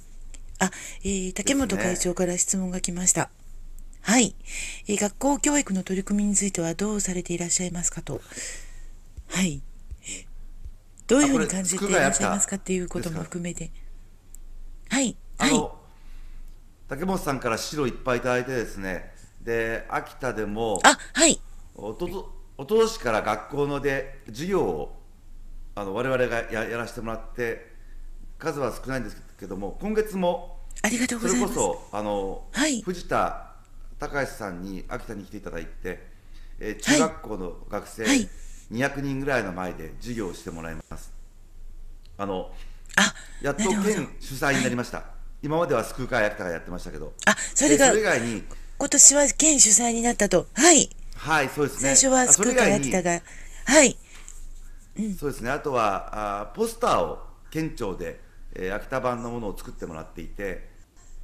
あ、えー竹本会長から質問が来ました。はい、えー学校教育の取り組みについてはどうされていらっしゃいますかと。はい。どういうふうに感じていらっしゃいますかっていうことも含めて。はい。はい。 あの竹本さんから資料いっぱいいただいてですね、で秋田でもあ、はい。 おととおととしから学校ので授業をあの我々が や, やらせてもらって数は少ないんですけども、今月もありがとうそございます。 れこそあの、 はい。 藤田隆さんに秋田に来ていただいて、えー中学校の学生はいにひゃくにんぐらいの前で授業をしてもらいます。あのあ、 やっとなるほど。 県主催になりました。今までは救う会秋田がやってましたけど、 あ、それでがそれ以外に今年は県主催になったと。はい。 はいそうですね。 最初はあそれ以スクーカー外に秋田が。はい。 そうですね。あとはあポスターを県庁で、えー秋田版のものを作ってもらっていて、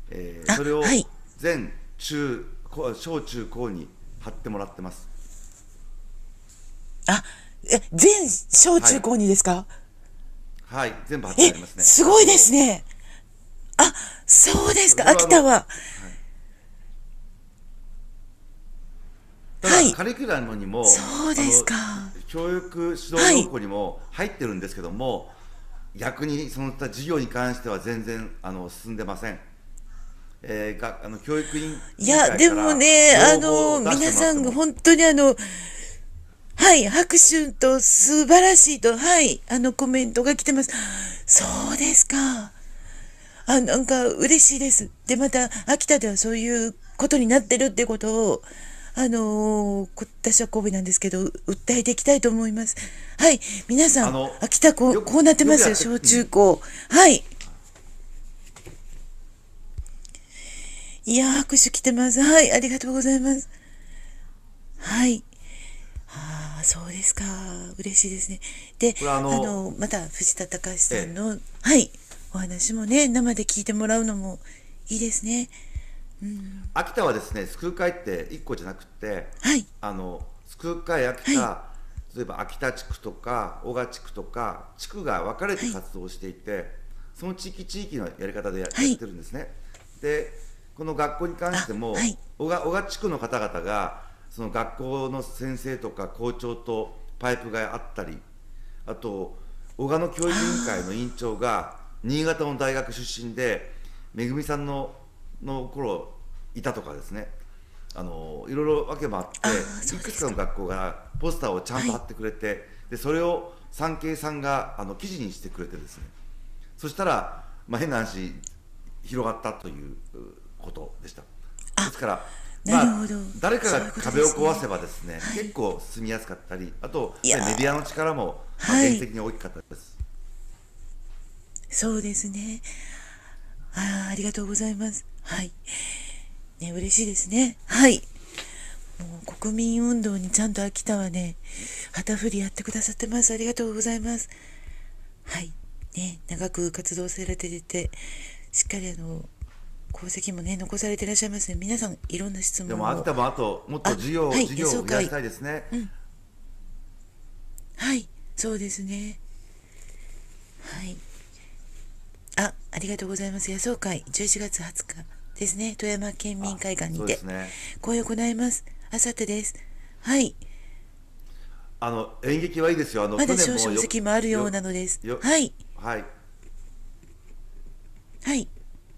えー、それをはい、 全中高小中高に貼ってもらってます。 あ、え、全小はい中高にですか？ はい、全部貼ってあえ、 りますね。 すごいですあとね。あ、そうですか。 それはあの、はい、 秋田は。 ただはい。 カリキュラムにもそうですあのか。 教育指導はい。 要項にも入ってるんですけども、逆にその他事業に関しては全然あの進んでません。えー、があの教育委員委員いや、で会からもね、あ要望の、 を出して皆さんがもらっても、 本当にあの、はい、拍手と素晴らしいと、はい、あのコメントが来てます。そうですか。あ、なんか嬉しいです。で、また、秋田ではそういうことになってるってことを、あのーこ私は神戸なんですけど、う訴えていきたいと思います。はい、皆さん、 あの秋田こう、 よこうなってますよ、 くよくやって、 小うん、 中高。はい。いやー、拍手来てます。はい、ありがとうございます。はい。ああ、そうですか。嬉しいですね。で、 これあの、 あの、また藤田隆さんえの、はい、お話もね、生で聞いてもらうのもいいですね。 秋田はですね、救う会っていっこじゃなくて、 はい、 あの救う会秋はい、 田、例えば秋田地区とか男鹿地区とか地区が分かれてはい、 活動していて、その地域地域のやり方でや、やっはい。 てるんですね。でこの学校に関してあ、はもい、 男鹿男鹿地区の方々がその学校の先生とか校長とパイプがあったり、あと男鹿の教育委員会の委員長が新潟の大学出身でめぐみさんのの頃いたとかですね、あのいろいろ訳もあっあてあ、 いそうですか。 くつかの学校がポスターをちゃんはい。 と貼ってくれて、でそれを産経さんがあの記事にしてくれてですね、そしたら、まあ、変な話広がったということでした。であ、 すからまあなるほど。 誰かがそういうことで壁を壊せすね。 ばですねはい。 結構進みやすかったり、あといやメディアの力も、 ー、 まあ、 はい。 原的に大きかったです。 そうですね。ああ、ありがとうございます。はい。ね、嬉しいですね。はい。もう国民運動にちゃんと秋田はね、旗振りやってくださってます。ありがとうございます。はい。ね、長く活動されてて、しっかりあの、功績もね、残されていらっしゃいますね。皆さん、いろんな質でも問を。 秋田もあともっとあ、 事業はい、 事業を増やし野草会。 たいですね。 うん。はい、そうですね。はい。あ、ありがとうございます。野草会、じゅういちがつはつかですね。富山県民あ、 会館にそうでて、 すね。 講演を行います。あさってです。はい。 あの演劇はいいですよ。あの去まだ少年もよ 々席もあるようよなのです。 よはい。 はいはい。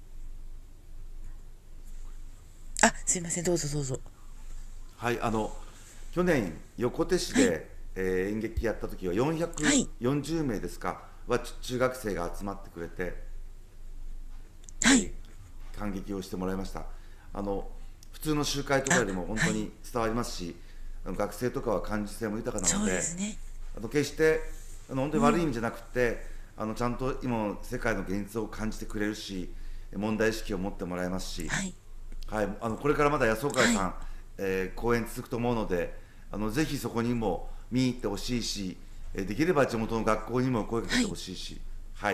あ、すいません。どうぞどうぞ。 はい、あの去年横手市はい。 で、えー演劇やった時ははい。 よんひゃくよんじゅうめいですかはち中学生が集まってくれて、 はい。 えー感激をしてもらいました。あの普通の集会とかあ、 よりも本はい。 当に伝わりますし、あの学生とかは感受性も豊かなのそうでで、 すね。 あの決してあの本当に悪い意うん。 味じゃなくて、あのちゃんと今の世界の現実を感じてくれるし、問題意識を持ってもらえますし、 はい。 はい、あのこれからまだ安岡はい。 さん、えー公演続くと思うので、あのぜひそこにも見に行ってほしいし、えーできれば地元の学校にも声かけてほはい。 しいし、はい、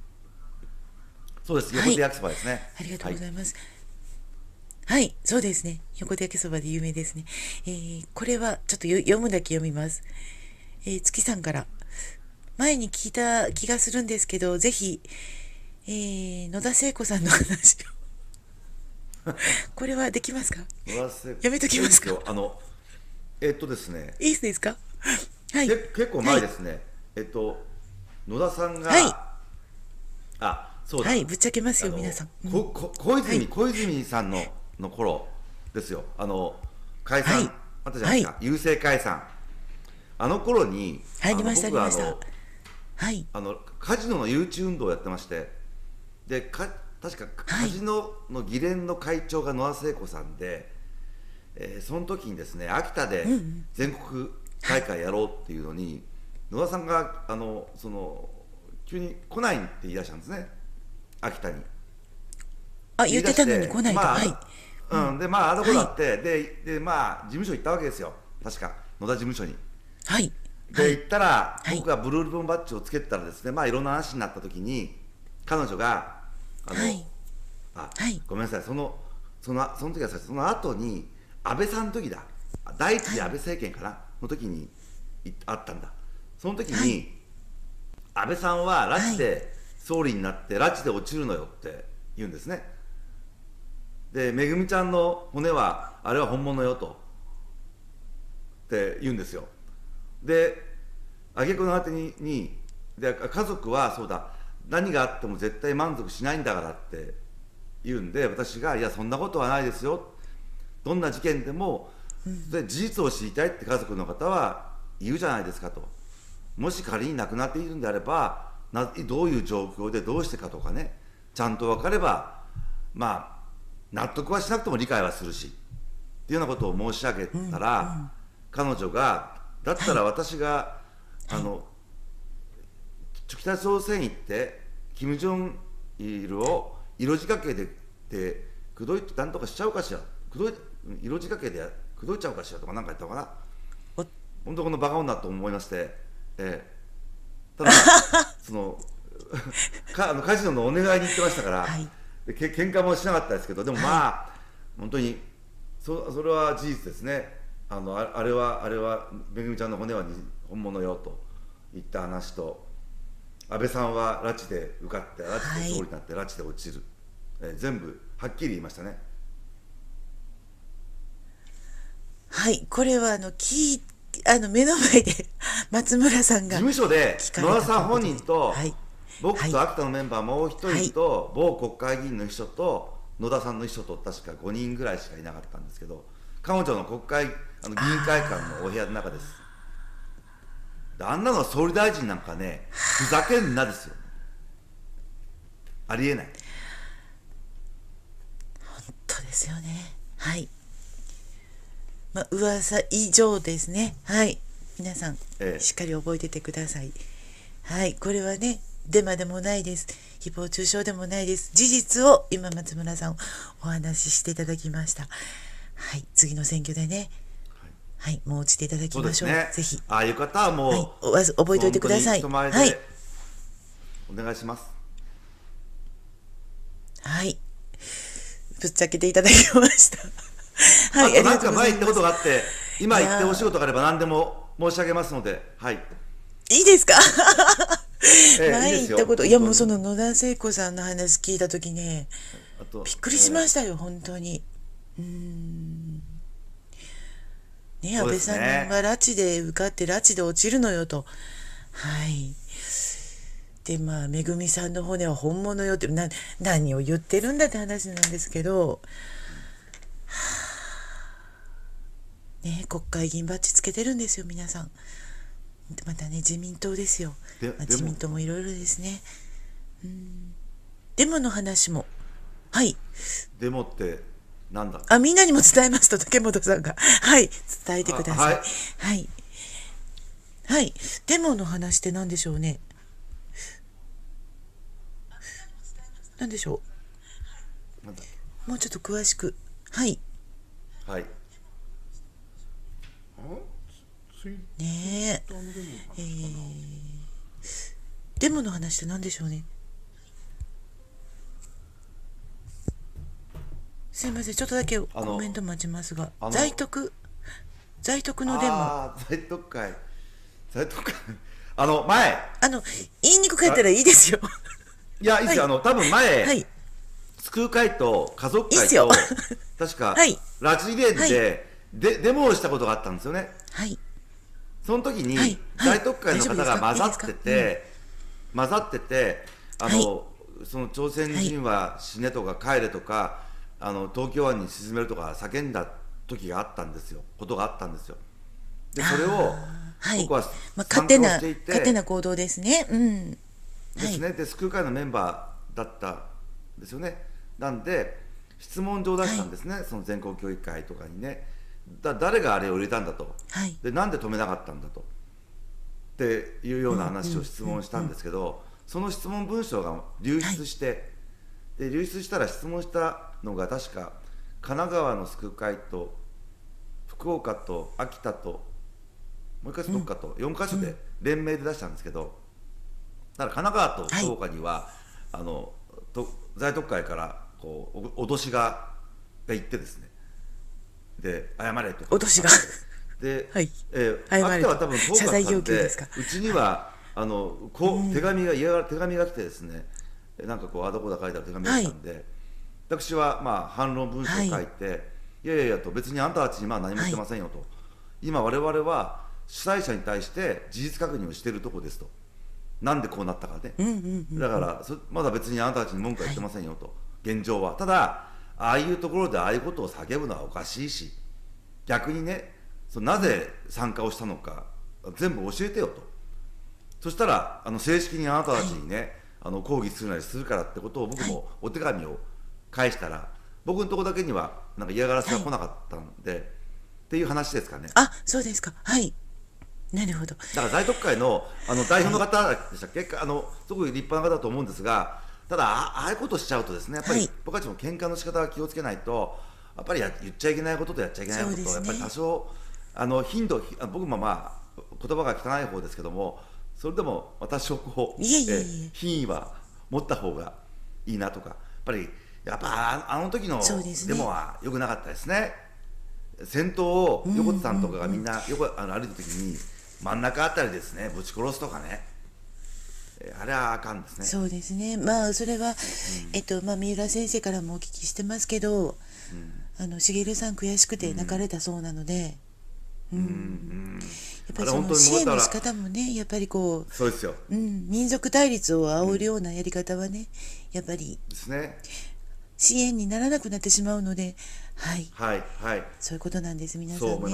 そうです、 はい。 横手焼きそばですね。 ありがとはい、 うございます。はい。そうですね。横手焼きそばで有名ですね。えー、これはちょっとよ読むだけ読みます。えー、月さんから。前に聞いた気がするんですけど、ぜひ、えー、野田聖子さんの話を。これはできますか？ 野田せやめときますか？ いいですよ。あのえっとですね、 いいですか？はい。 け結構はい。 前ですね。えっと野田さんはい。 が、あ、そうだ、 はい。ぶっちゃけますよ、皆あのさん。うん。 ここ小はい。 泉小泉さんのの頃ですよ。あの解はい。 散あったじゃないはい。 ですか、郵政解散。あの頃にあの入りました、入りました。 僕はあのはい。 あのカジノの誘致運動をやってまして、でか確かはい。 カジノの議連の会長が野田聖子さんで、えーその時にですね秋田でうんうん。 全国大はい。 会やろうっていうのに野田さんがあのその急に来ないって言い出したんですね、秋田に。 あ、 言い出言ってたのに来して、 ないと。 まああはい。うの、 ん。 うん、でまああの子はい。 だってででまあ事務所行ったわけですよ、確か野田事務所に。 はい。はい。 で行ったらはい。 僕がブルーリボンバッジをつけてたらですね、まあいろんな話になった時に彼女があのはい。 あ、 はい、 ごめんなさい、そのそのその時はその後に安倍さんの時だ、第一次安倍政権かな、の時にいあったんだ。その時に、はい、安倍さんは拉致で総理になって拉致で落ちるのよって言うんですね。で、めぐみちゃんの骨はあれは本物よとって言うんですよ。で、挙句の果てににで家族はそうだ、何があっても絶対満足しないんだからって言うんで、私がいやそんなことはないですよ、どんな事件でも、うん、で事実を知りたいって家族の方は言うじゃないですかと。もし仮に亡くなっているんであればなどういう状況でどうしてかとかね、ちゃんと分かればまあ納得はしなくても理解はするしっていうようなことを申し上げたら、うんうん、彼女がだったら私が、はい、あの北朝鮮行って金正日を色仕掛けでで口説いてなんとかしちゃうかしら、口説い色仕掛けで口説いちゃうかしらとか何か言ったのかな。本当このバカ女と思いまして、えー、ただそのかあのカジノのお願いに行ってましたから、はい、でけ喧嘩もしなかったですけど、でもまあ、はい、本当に そ, それは事実ですね。あの あ, あれはあれはめぐみちゃんの骨は本物よと言った話と、安倍さんは拉致で受かって拉致で総理になって拉致で落ちる、はい、えー、全部はっきり言いましたね。 はい、これはあの聞いあの目の前で松村さんが事務所で野田さん本人と、はい、僕とはい秋田のメンバーもう一人と、はい、某国会議員の秘書と野田さんの秘書と確かごにんぐらいしかいなかったんですけど、彼女の国会あの議員会館のお部屋の中です。あんなのは総理大臣なんかね、ふざけんなですよ。ありえない。 本当ですよね。はい。まあ、噂以上ですね。はい。皆さん、ええ、しっかり覚えててください。はい。これはね、デマでもないです。誹謗中傷でもないです。事実を今松村さんお話ししていただきました。はい。次の選挙でね、はい、はい、もう落ちていただきましょう。うね、ぜひ。 ああいう方はもう、 はい、覚えておいてください。はい。 お願いします。 はい。ぶっちゃけていただきました。 はい、あとなんか前言ったことがあって、今言ってほしいことがあれば何でも申し上げますので、はい。 いいですか？前言ったこと、いやもうその野田聖子さんの話聞いたときね、びっくりしましたよ、本当に。うーん。ね、安倍さんが拉致で受かって拉致で落ちるのよと。はい。で、まあ、めぐみさんの骨は本物よって、な、何を言ってるんだって話なんですけど、ね、国会議員バッジつけてるんですよ、皆さん。またね、自民党ですよ。まあ、自民党もいろいろですね。うん。デモの話も。はい。 デモってなんだ？ あ、みんなにも伝えますと、竹本さんが。はい。伝えてください。はい。はい。はい。デモの話って何でしょうね。何でしょう。なんだ？もうちょっと詳しく。はい。 はい。 ねえ、えー、デモの話って何でしょうね。すいません、ちょっとだけコメント待ちますが、在特在特のデモ。 ああ、在特会在特会あの前あの言いにくかったらいいですよ。 いやいいですよ、はい、あの多分前、はい、救う会と家族会と確か、はい、拉致連で、はい、でデモをしたことがあったんですよね。はい。その時に、はい、在特会の方が混ざってて、うん、混ざってて、あの、はい、その朝鮮人は死ねとか帰れとか、あの東京湾に沈めるとか叫んだ時があったんですよ、ことがあったんですよ。でそれを僕は参加をしていて、 勝手な行動ですね。うん。 ですね。で救う会のメンバーだったんですよね。なんで質問状を出したんですね、はい、その全国教育会とかにね。だ誰があれを入れたんだと、はい、でなんで止めなかったんだとっていうような話を質問したんですけど、その質問文章が流出して、はい、で流出したら質問したのが確か神奈川の救う会と福岡と秋田ともう一か所どっかとよんかしょで連名で出したんですけど、だから神奈川と福岡には、はい、あのと在特会からこうお脅しがが言ってですね、で謝れとか脅しがで、 はい、 えー、 謝れと秋田は多分遠かったんで、うちにはあのこう、うん、手紙が家が手紙が来てですね、なんかこうあどこだ書いてある手紙が来たんで、はい、私はまあ反論文章を書いて、はい、いやいやいやと、別にあんたたちに今は何もしてませんよと、はい、今我々は主催者に対して事実確認をしているところですと、なんでこうなったかね、うんうんうんうん、だからそまだ別にあなたたちに文句は言ってませんよと、はい、現状は。ただああいうところでああいうことを叫ぶのはおかしいし、逆にね、そなぜ参加をしたのか全部教えてよと。そしたらあの正式にあなたたちにね、はい、あの抗議するなりするからってことを僕もお手紙を返したら、はい、僕のところだけにはなんか嫌がらせが来なかったんで、はい、っていう話ですかね。 あ、そうですか。はい、なるほど。 だから大特会 の, あの代表の方でしたっけ、はい、あのすごく立派な方だと思うんですが、ただ あ, ああいうことしちゃうとですね、やっぱり僕たちも喧嘩の仕方は気をつけないと、やっぱりや言っちゃいけないこととやっちゃいけないことと、ね、やっぱり多少あの頻度、僕もまあ言葉が汚い方ですけども、それでも多少こう品位は持った方がいいなとか、やっぱりやっぱあの時のデモは良くなかったですね。先頭を横田さんとかがみんな横あの歩いた時に真ん中あたりですね、ぶち殺すとかね、あれはあかんですね。 そうですね。まあそれは、うん、えっとまあ三浦先生からもお聞きしてますけど、うん、あの茂さん悔しくて泣かれたそうなので、うんうんうん、やっぱりその支援の仕方もね、やっぱりこう、 そうですよ、 うん、民族対立を煽るようなやり方はね、やっぱりですね、 支援にならなくなってしまうので、はいはいはい、 そういうことなんです。皆さんね、うん、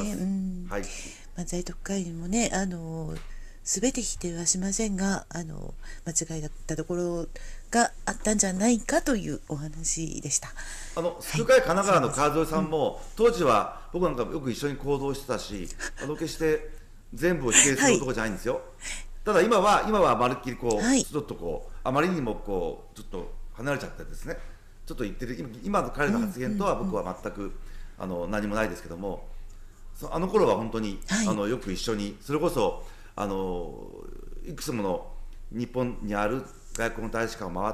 はい、まあ、在特会にもね、あの全て否定はしませんが、あの間違いだったところがあったんじゃないかというお話でした。 あのスク会神奈川の川添さんも、うん、当時は僕なんかよく一緒に行動してたし、あの決して全部を否定する男じゃないんですよ、はい、ただ今は今はまるっきりこう、はい、ちょっとこうあまりにもこうちょっと離れちゃってですね、ちょっと言ってる今今の彼の発言とは僕は全く、うんうんうん、あの何もないですけども、あの頃は本当に、はい、あのよく一緒に、それこそあのいくつもの日本にある外国の大使館を回って、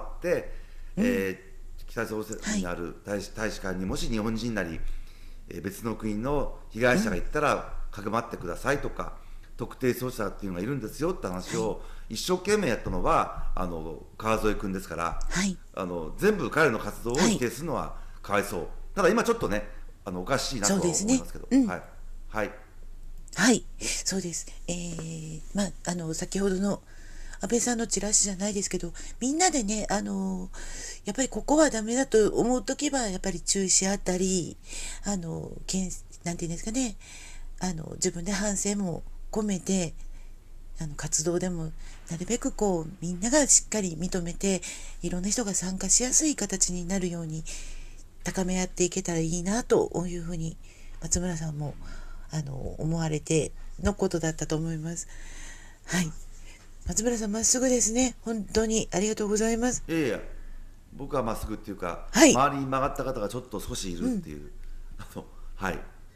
うん、えー、北朝鮮にある大使、はい、大使館にもし日本人なり、えー、別の国の被害者がいったらかくまってくださいとか、うん、特定捜査っていうのがいるんですよって話を一生懸命やったのはあの川添君ですから、はい、あの全部彼の活動を否定するのはかわいそう、はい、ただ今ちょっとねあのおかしいなとは思いますけど、ね、うん、はいはいはい、そうです。えー、まああの先ほどの安倍さんのチラシじゃないですけど、みんなでね、あのやっぱりここはダメだと思うときはやっぱり中止あったり、あのけんなんていうんですかね、あの自分で反省も込めて、あの活動でもなるべくこうみんながしっかり認めて、いろんな人が参加しやすい形になるように高め合っていけたらいいなというふうに松村さんもあの思われてのことだったと思います。はい、松村さんまっすぐですね。本当にありがとうございます。 いやいや、僕はまっすぐっていうか、はい、周りに曲がった方がちょっと少しいるっていう、うん、あのはい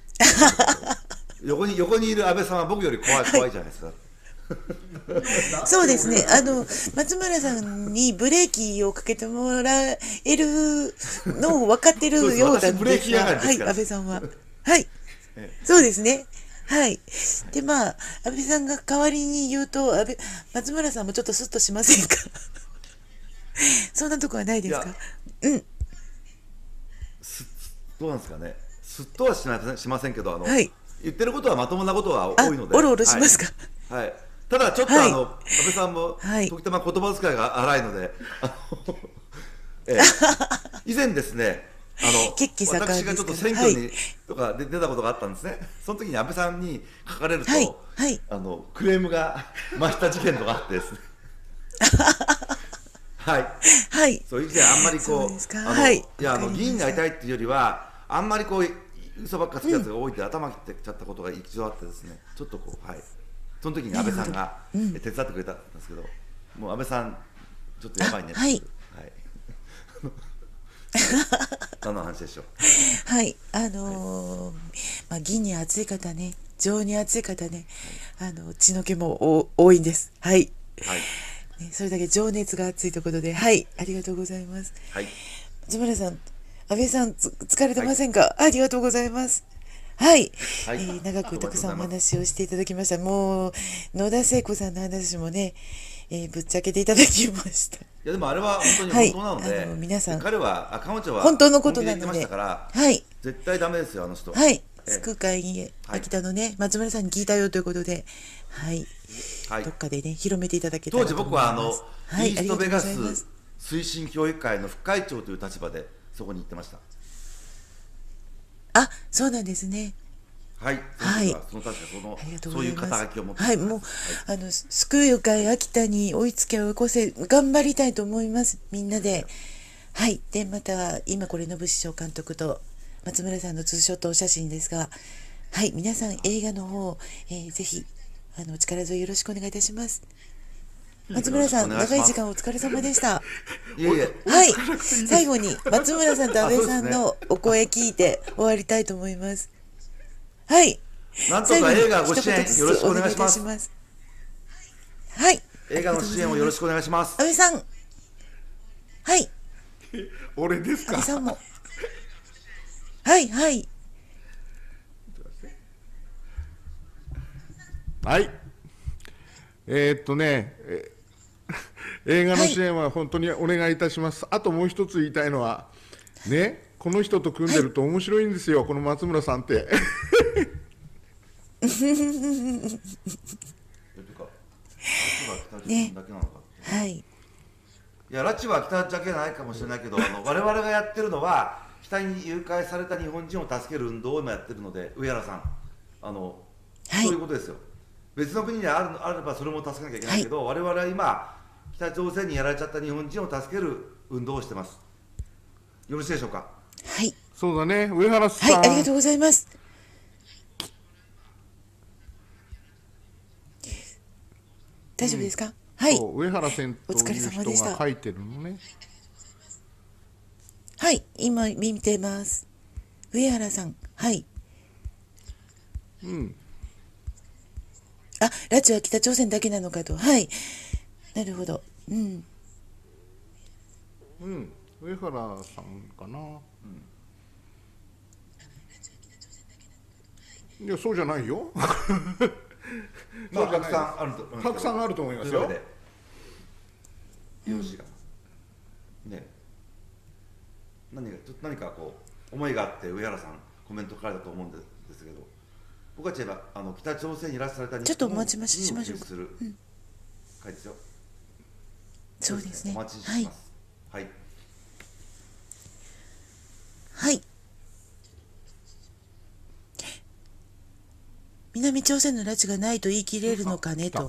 横に横にいる安倍さんは僕より怖い怖いじゃないですか。 そうですね。あの松村さんにブレーキをかけてもらえるのを分かってるようなんですが、はい、安倍さんははい。そうですね。はい。で、まあ、安倍さんが代わりに言うと、安倍、松村さんもちょっとスッとしませんか？そんなとこはないですか？うん。 すどうなんですかね。すっとはしなしませんけど、あの、はい、言ってることはまともなことは多いので。 おろおろしますか？ はい。はい、ただ、ちょっと、はい、あの、安倍さんも、はい、時たま言葉遣いが荒いので、あのええ、以前ですね、あの私がちょっと選挙に、はい、とかで出たことがあったんですね。その時に安倍さんに書かれると、はいはい、あのクレームが増した事件とかあってですねはい、はい、そういう時あんまりこう、あの、はい、いやあの議員になりたいっていうよりはあんまりこう嘘ばっかつくやつが多いって、うん、頭切ってちゃったことが一度あってですね、ちょっとこう、はい、その時に安倍さんが、うん、手伝ってくれたんですけど、もう安倍さんちょっとやばいねって、はい、はい何の話でしょう。 はい、あのーはい、まあ銀に熱い方ね、情に熱い方ね、はい、あの血の気も多いんです。はい。はい。ね、それだけ情熱が熱いということで、はい、ありがとうございます。はい。 松村さん、安倍さん、つ疲れてませんか？ありがとうございます。はい、 はい、 えー長くたくさんおありがとうございます。 話をしていただきました。もう野田聖子さんの話もね、えーぶっちゃけていただきました。 いやでもあれは本当にはい、 本当なのあので、で皆さん彼は、あ、彼女は本当のこ本気で言ってましたとなので、 から、 はい、 絶対ダメですよ、あの人。 はい、 え救会へはい、 秋田のね松村さんに聞いたよということで、はい、 はい。 どっかでね広めていただけた当時らと思僕はあのいます。はい、 イーストありがとうごベガスざいます。 推進協議会の副会長という立場でそこに行ってました。 あ、そうなんですね。 はい、そのはい。 時はその確かそのありがとうごそういうざいます。 肩書きを持ってはい、 いたはず。 もう、 はい、 あの、救う会秋田に追いつけ追い越せ、頑張りたいと思います。みんなで。はい。で、また、今これ、野節翔監督と松村さんのツーショットお写真ですが、はい。皆さん、映画の方、えーぜひ、あの、力添えよろしくお願いいたします。松よろしくお村さん、 願いします。 長い時間お疲れ様でした。 いえいえ、 追いはい。 つかなくていいです。 最後に、松村さんと安あ、 倍そうですね。 さんのお声聞いて終わりたいと思います。はい。 なんと最後にか映画ご一支援言ずよろしくおつお願いい願いします。 たします。はい。あ映画のりがとうご支援をよろしくおざいます。 願いします。 安倍さん。はい。 俺ですか？ 安倍さんも。はい、はい。 はい。えーっとね、え映画の支はい。 援は本当にお願いいたします。あともう一つ言いたいのは、ね、この人と組んはい。 でると面白いんですよ、この松村さんって。 えというか、拉致は北朝鮮ね。 だけなのかっていうね。 はい。 いや、拉致は北だけじゃないかもしれないけど、あの我々がやってるのは、北に誘拐された日本人を助ける運動を今やってるので、上原さん、あのそういはい。 うことですよ。別の国にあるあればそれも助けなきゃいけなはい。 いけど、我々は今、北朝鮮にやられちゃった日本人を助ける運動をしてます。よろしいでしょうか。 はい。 そうだね、上原はい。ありさん、 がとうございます。大丈夫ですか？はい。 そう、上原さんお疲れという人様でした。 が書いてるのね。 はい。今見てます。上原さん。はい。 うん、 あ、拉致は北朝鮮だけなのかと。はい。なるほど。うん。 うん、上原さんかな。いや、そうじゃないよ。 まあ、たくそうじゃないです。 さんあると思いますけど、 たくさんあると思いますよ。 というわけで、よろしいかな。ね、何かちょっと何かこう思いがあって上原さんコメント書かれたと思うんですけど、僕は言えばあの北朝鮮に拉致された日ちょっとお本待ちまし、し人をましょうか。 救出する会ですよ。そうですね。おそうですね。 待ちはい。 します。はい。 はい。南朝鮮の拉致がないと言い切れるのあ、来た。 かねと。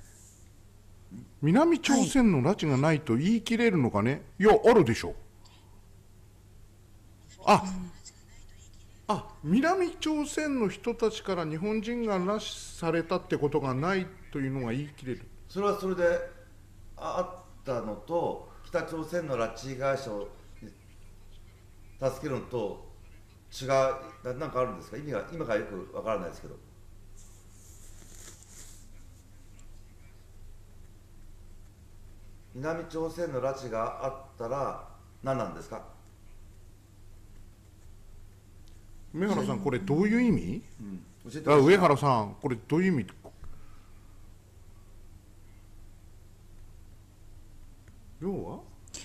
南はい。 朝鮮の拉致がないと言い切れるのかね。いや、あるでしょ。あ、あ、南朝鮮の人たちから日本人が拉致されたってことがないというのが言い切れる。 それはそれであったのと、北朝鮮の拉致被害者を助けるのと違うな、なんかあるんですか。意味が今からよくわからないですけど。南朝鮮の拉致があったら何なんですか。 上原さん、これどういう意味？ うん、教えてあ、上ほしいな。 原さん、これどういう意味？要は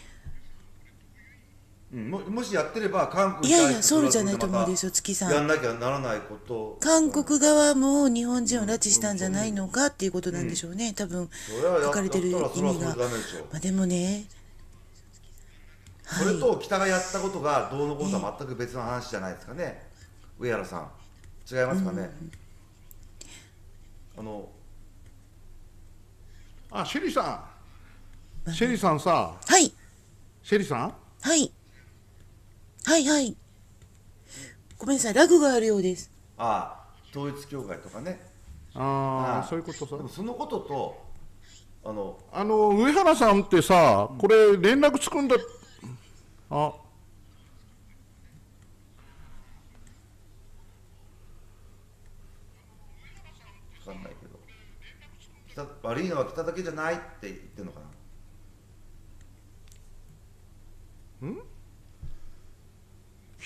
うん、ももしやってれば韓国にいやいや、 対してそれはそうじゃないそれでまたと思うんですよ、月さん。 やんなきゃならないこと韓じゃない。 国側も日本人を拉致うん、 したんじゃない俺もそう思うよ。 のかっていうことなんでうん、 しょうね。多分、 それはや、 書かれてるやったらそれはそれ意味が。 でダメでしょう。 まあでもね、 それはい。 と北がやったことがどうのこうのね、 は全く別の話じゃないですかね。上原さん、違いますかね。あのあ、シェリさん、シェリさんさ、 はい。 シェリさん、 はい。はいはい。ごめんなさい、ラグがあるようです。 ああ、統一教会とかね。 ああ、 あそういうことさ。 あ、でもそのこととあのあの、上原さんってさ、これ連絡つくんだ。あ、 分かんないけど、北悪いのは北だけじゃないって言ってるのかな。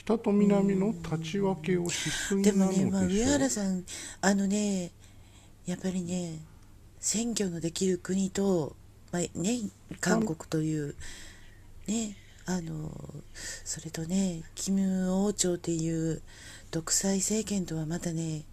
北と南の立ち分けをしすぎでなのでしょう。 もね、まあ、上原さん、あのね、やっぱりね、選挙のできる国と、まあね、韓国という、ね、あの、それとね、キム王朝っていう独裁政権とはまたね、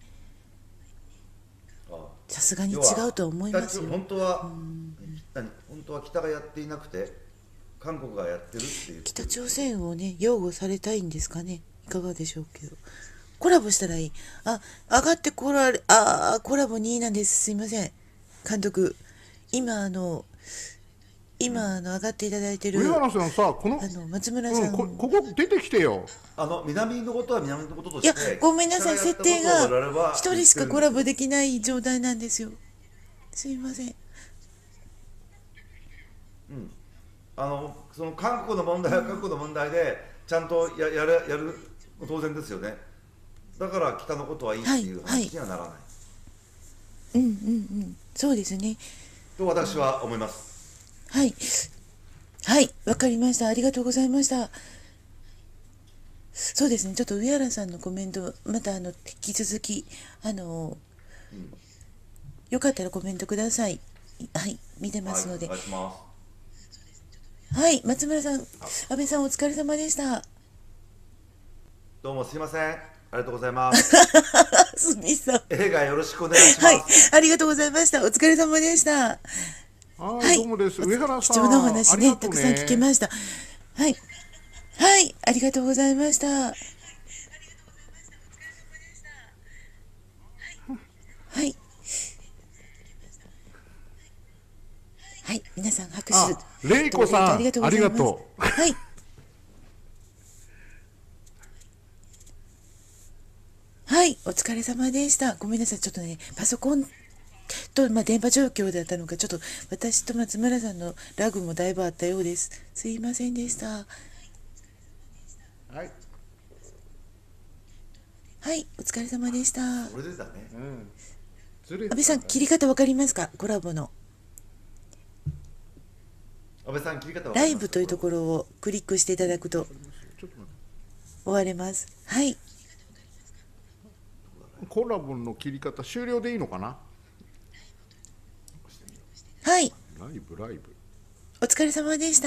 さすがに違うと思いますよ。 本当は、何本当は北がやっていなくて韓国がやってるっていう。 北朝鮮をね擁護されたいんですかね。いかがでしょうけど、コラボしたらいい。あ、上がってこられ、あコラボになんです。すいません監督、今あの今あの上がっていただいてる上原さんさ、このあの松村さん、 うん、こここ出てきてよ。 あの南のことは南のことといやしてごめんなさい、設定が一人しかコラボでできない状態なんですよ。すいません。 あのその韓国の問題は韓国の問題でちゃんとややるやる当然ですよね。だから北のことはいいっていう話にはならない、 うんうんうん、そうですね。 と私は思います。 はいはい、わかりました。ありがとうございました。そうですね、ちょっと上原さんのコメントまたあの引き続きあの、うん、よかったらコメントください。はい、見てますので。 はい、お願いします。 はい、松村さん、安倍さんお疲れ様でした。 どうもすいません、ありがとうございます。 すみさん。 映画よろしくお願いします。 はい、ありがとうございました。お疲れ様でした。 はい、どうもです。上原さん、 貴重なお話ね、 ねたくさん聞けました。はい、はい、ありがとうございました。はい。はい、皆さん拍手。 れいこさん、ありがとうございます。 はい。はい、お疲れ様でした。ごめんなさい、ちょっとね、パソコンと、まあ、電波状況だったのか、ちょっと私と松村さんのラグもだいぶあったようです。すいませんでした。はい。はい、お疲れ様でした。 それでだね。うん。 安倍さん、切り方わかりますか？コラボの。 安倍さん、切り方わかりますか？ ライブというところをクリックしていただくと終われます。はい。 コラボの切り方終了でいいのかな？ はい。 ライブライブ。 お疲れ様でした。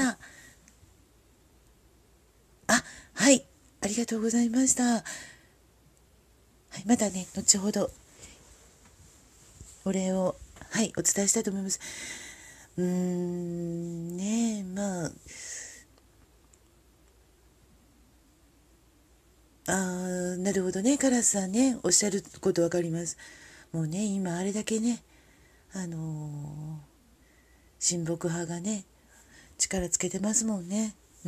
あ、はい。ありがとうございました。はい、またね、後ほどお礼を、はい、お伝えしたいと思います。うーん、ねえ、まあ、あー、なるほどね、カラスさんね、おっしゃることわかります。もうね、今あれだけね、あのー、親睦派がね、力つけてますもんね。うん。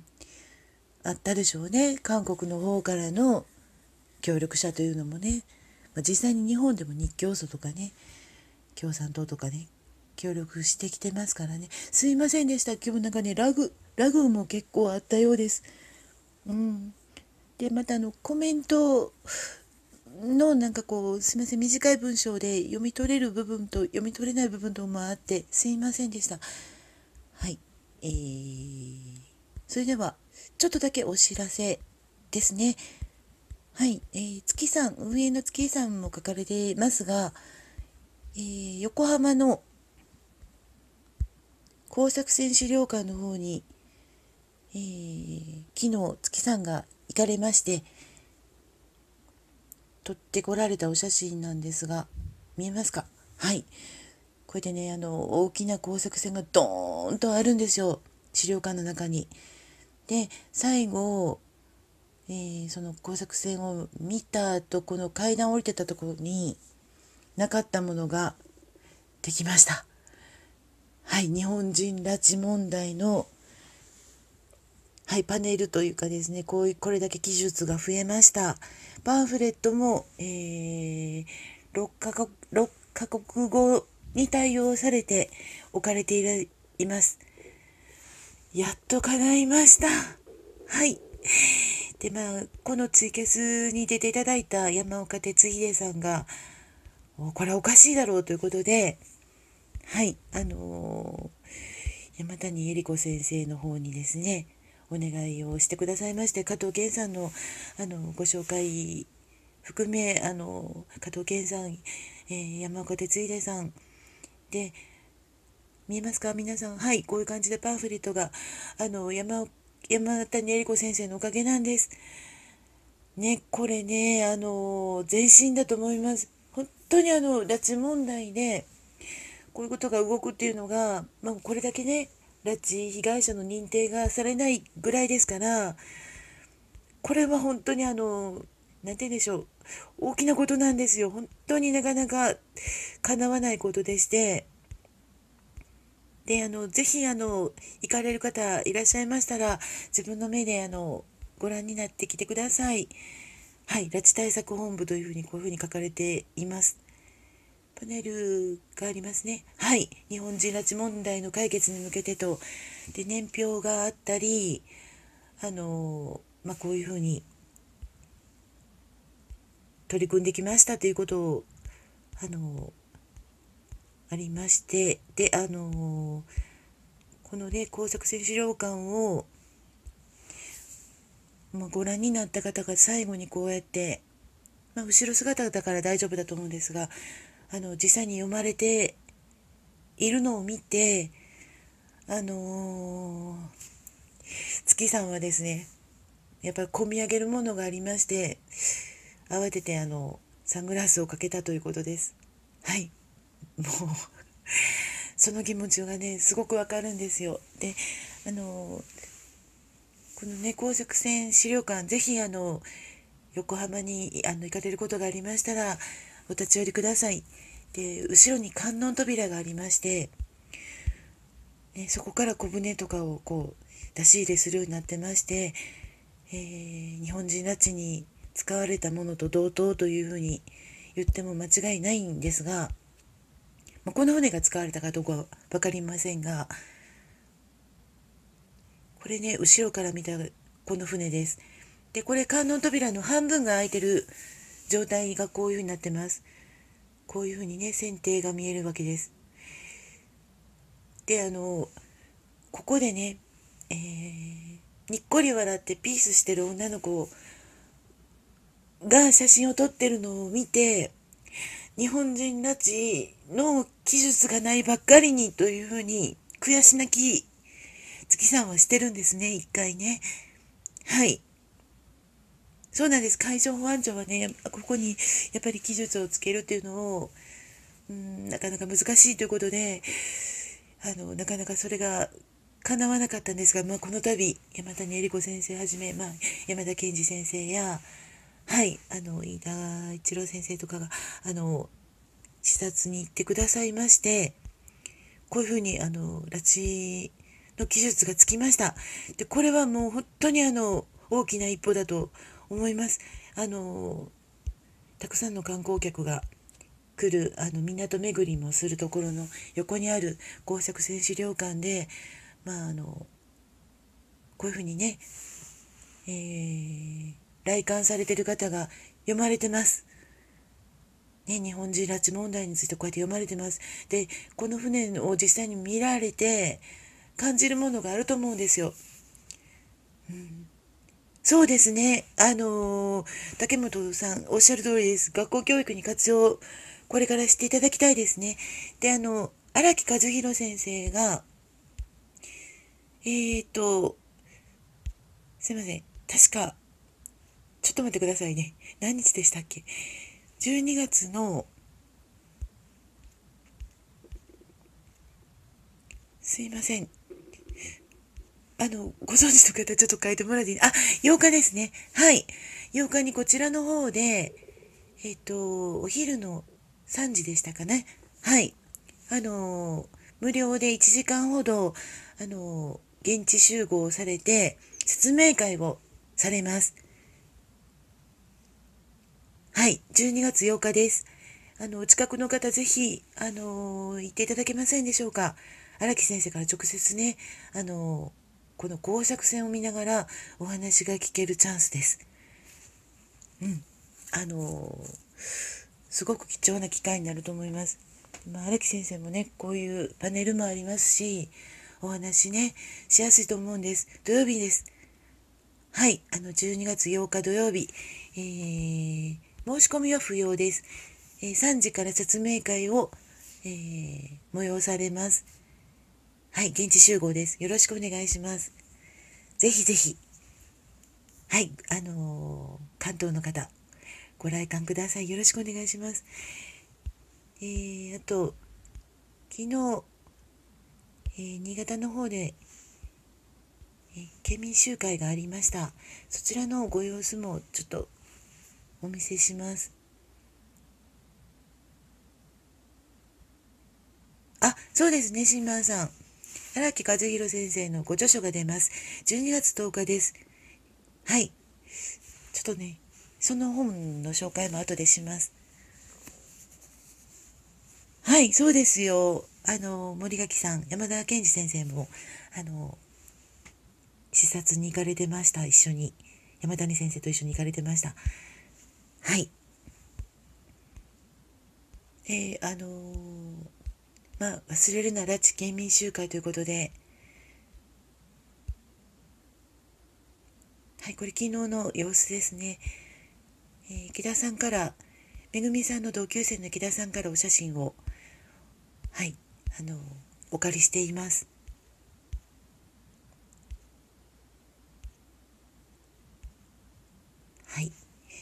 あったでしょうね。韓国の方からの協力者というのもね、まあ、実際に日本でも日教組とかね、共産党とかね、協力してきてますからね。すいませんでした。今日なんかね、ラグ、ラグも結構あったようです。うん。で、またあの、コメントのなんかこう、すいません、短い文章で読み取れる部分と読み取れない部分ともあって、すいませんでした。はい。えー、それでは、ちょっとだけお知らせですね。はい。えー、月さん、運営の月さんも書かれてますが、えー、横浜の工作船資料館の方に、えー、昨日月さんが行かれまして撮ってこられたお写真なんですが、見えますか？はい、これでね、あの大きな工作船がドーンとあるんですよ、資料館の中に。で最後、えー、その工作船を見た後、この階段降りてたところになかったものができました。はい、日本人拉致問題の、はい、パネルというかですね、こういうこれだけ記述が増えました。パンフレットも、えー、ろっかこく、ろっかこく語に対応されて置かれていらいます。やっと叶いました。はい。で、まあ、このツイキャスに出ていただいた山岡哲秀さんが、これはおかしいだろうということで、はい、あのー、山谷恵理子先生の方にですね、 お願いをしてくださいまして、加藤健さんのあのご紹介含め、あの加藤健さん、えー、山岡哲秀さんで、見えますか皆さん。はい、こういう感じでパンフレットがあの山山谷恵理子先生のおかげなんですね。これね、あの前進だと思います。本当にあの拉致問題でこういうことが動くっていうのが、まあ、これだけね、拉致被害者の認定がされないぐらいですから、これは本当にあのなんて言うんでしょう、大きなことなんですよ。本当になかなか叶わないことでして、であのぜひあの行かれる方いらっしゃいましたら、自分の目であのご覧になってきてください。はい、拉致対策本部というふうにこういうふうに書かれています。パネルがありますね。はい、日本人拉致問題の解決に向けてと、で年表があったり、あのまあこういうふうに取り組んできましたということをあのありまして、であのこのね工作船資料館を、まあ、ご覧になった方が最後にこうやって、まあ、後ろ姿だから大丈夫だと思うんですが、あの実際に読まれているのを見て、あのー、月さんはですね、やっぱり込み上げるものがありまして、慌ててあのサングラスをかけたということです。はい、もうその気持ちがねすごくわかるんですよ。であのこのね工作船資料館、ぜひあの横浜にあの行かれることがありましたらお立ち寄りください。で後ろに観音扉がありまして、ね、そこから小舟とかをこう出し入れするようになってまして、えー、日本人拉致に使われたものと同等というふうに言っても間違いないんですが、まあ、この船が使われたかどうかは分かりませんが、これね後ろから見たこの船です。でこれ観音扉の半分が開いてる状態がこういうふうになってます。こういうふうにね船底が見えるわけです。であのここでね、えー、にっこり笑ってピースしてる女の子が写真を撮ってるのを見て、日本人拉致の記述がないばっかりにというふうに悔し泣き月さんはしてるんですね、一回ね。はい、そうなんです。海上保安庁はねここにやっぱり記述をつけるっていうのをうんなかなか難しいということで、あのなかなかそれが叶わなかったんですが、まあ、この度山谷恵理子先生はじめ、まあ、山田健二先生や、はい、あの飯田一郎先生とかがあの視察に行ってくださいまして、こういうふうにあの拉致の記述がつきました。でこれはもう本当にあの大きな一歩だと思います。あのたくさんの観光客が来るあの港巡りもするところの横にある工作船資料館で、まああのこういうふうにね、えー、来館されている方が読まれてます。ね、日本人拉致問題についてこうやって読まれてます。でこの船を実際に見られて感じるものがあると思うんですよ。うん、そうですね。あのー、竹本さんおっしゃる通りです。学校教育に活用これからしていただきたいですね。であの荒木和弘先生がえーとすいません、確かちょっと待ってくださいね。何日でしたっけ。じゅうにがつのすいません、あのご存知の方ちょっと書いてもらっていい。あ、ようかですね。はい、ようかにこちらの方でえっ、とお昼のさんじでしたかね。はい、あの無料でいちじかんほどあの現地集合されて説明会をされます。はい、じゅうにがつようかです。あのお近くの方ぜひあの行っていただけませんでしょうか。荒木先生から直接ね、あのこの工作船を見ながらお話が聞けるチャンスです。うん、あのすごく貴重な機会になると思います。まあ、荒木先生もねこういうパネルもありますし、お話ねしやすいと思うんです。土曜日です。 はい、あのじゅうにがつようか土曜日、えー申し込みは不要です。えーさんじから説明会を、えー催されます。はい、現地集合です。よろしくお願いします。ぜひぜひ、はい、あのー関東の方、ご来館ください。よろしくお願いします。えーあと、昨日、えー新潟の方で、えー県民集会がありました。そちらのご様子もちょっとお見せします。あ、そうですね、新聞さん。荒木和弘先生のご著書が出ます。じゅうにがつとおかです。はい。ちょっとね、その本の紹介も後でします。はい、そうですよ。あの、森垣さん、山田健二先生も、あの、視察に行かれてました。一緒に。山谷先生と一緒に行かれてました。はい。えー、あのーまあ、忘れるな拉致県民集会ということで、はい、これ昨日の様子ですね。えー、池田さんから、めぐみさんの同級生の池田さんからお写真を、はい、あのーお借りしています。はい。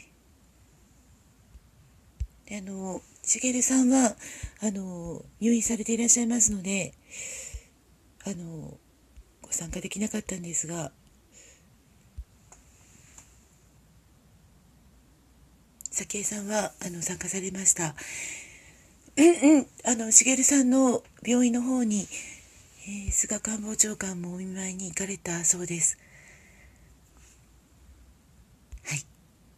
で、あの、しげるさんは、あの、入院されていらっしゃいますので、あの、ご参加できなかったんですが、早紀江さんは、あの、参加されました。うんうん、あの、しげるさんの病院の方に、えー菅官房長官もお見舞いに行かれたそうです。はい。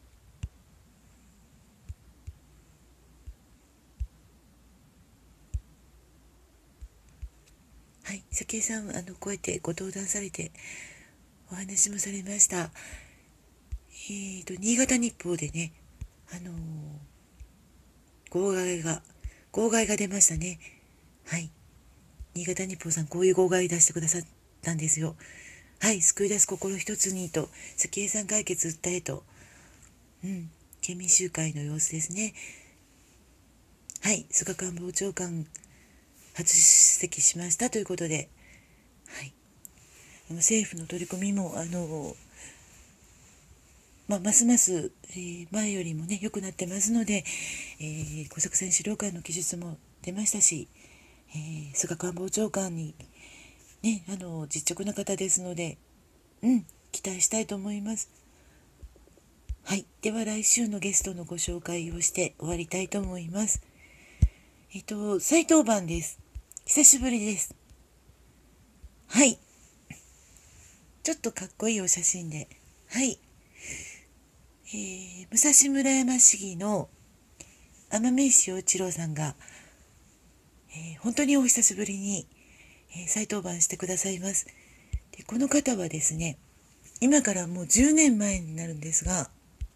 はい、早紀江さん、あの、こうやってご登壇されて、お話もされました。えーと、新潟日報でね、あのー号外が、号外が出ましたね。はい。新潟日報さん、こういう号外出してくださったんですよ。はい。救い出す心一つにと、早紀江さん解決訴えと、うん。県民集会の様子ですね。はい。菅官房長官、初出席しましたということで、はい。政府の取り組みも、あの、まあ、ますます、えー前よりもね、良くなってますので、えー、工作船資料館の記述も出ましたし、えー菅官房長官に、ね、あの、実直な方ですので、うん、期待したいと思います。はい。では来週のゲストのご紹介をして終わりたいと思います。えっと、再登板です。久しぶりです。はい。ちょっとかっこいいお写真で。はい。えー、武蔵村山市議の天海石陽一郎さんが、えー本当にお久しぶりに、えー再登板してくださいます。で、この方はですね、今からもうじゅうねんまえになるんですが、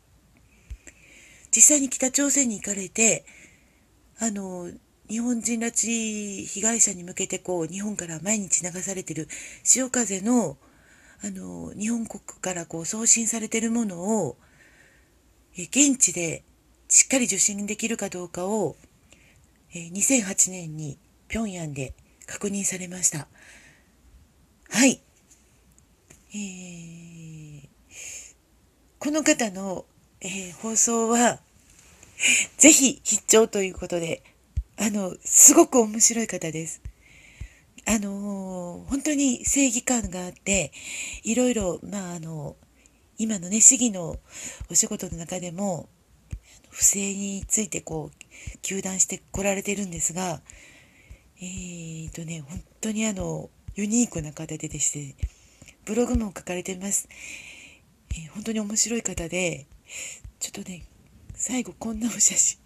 実際に北朝鮮に行かれて、あの、日本人拉致被害者に向けてこう、日本から毎日流されてる潮風の、あの、日本国からこう送信されてるものを、え現地でしっかり受信できるかどうかを、えにせんはちねんに平壌で確認されました。はい。えーこの方の、えー放送は、ぜひ必聴ということで、あの、すごく面白い方です。あのー本当に正義感があって、いろいろ、まあ、あの、今のね、市議のお仕事の中でも、不正についてこう、糾弾してこられてるんですが、えーとね、本当にあの、ユニークな方ででして、ブログも書かれてます。えー本当に面白い方で、ちょっとね、最後こんなお写真。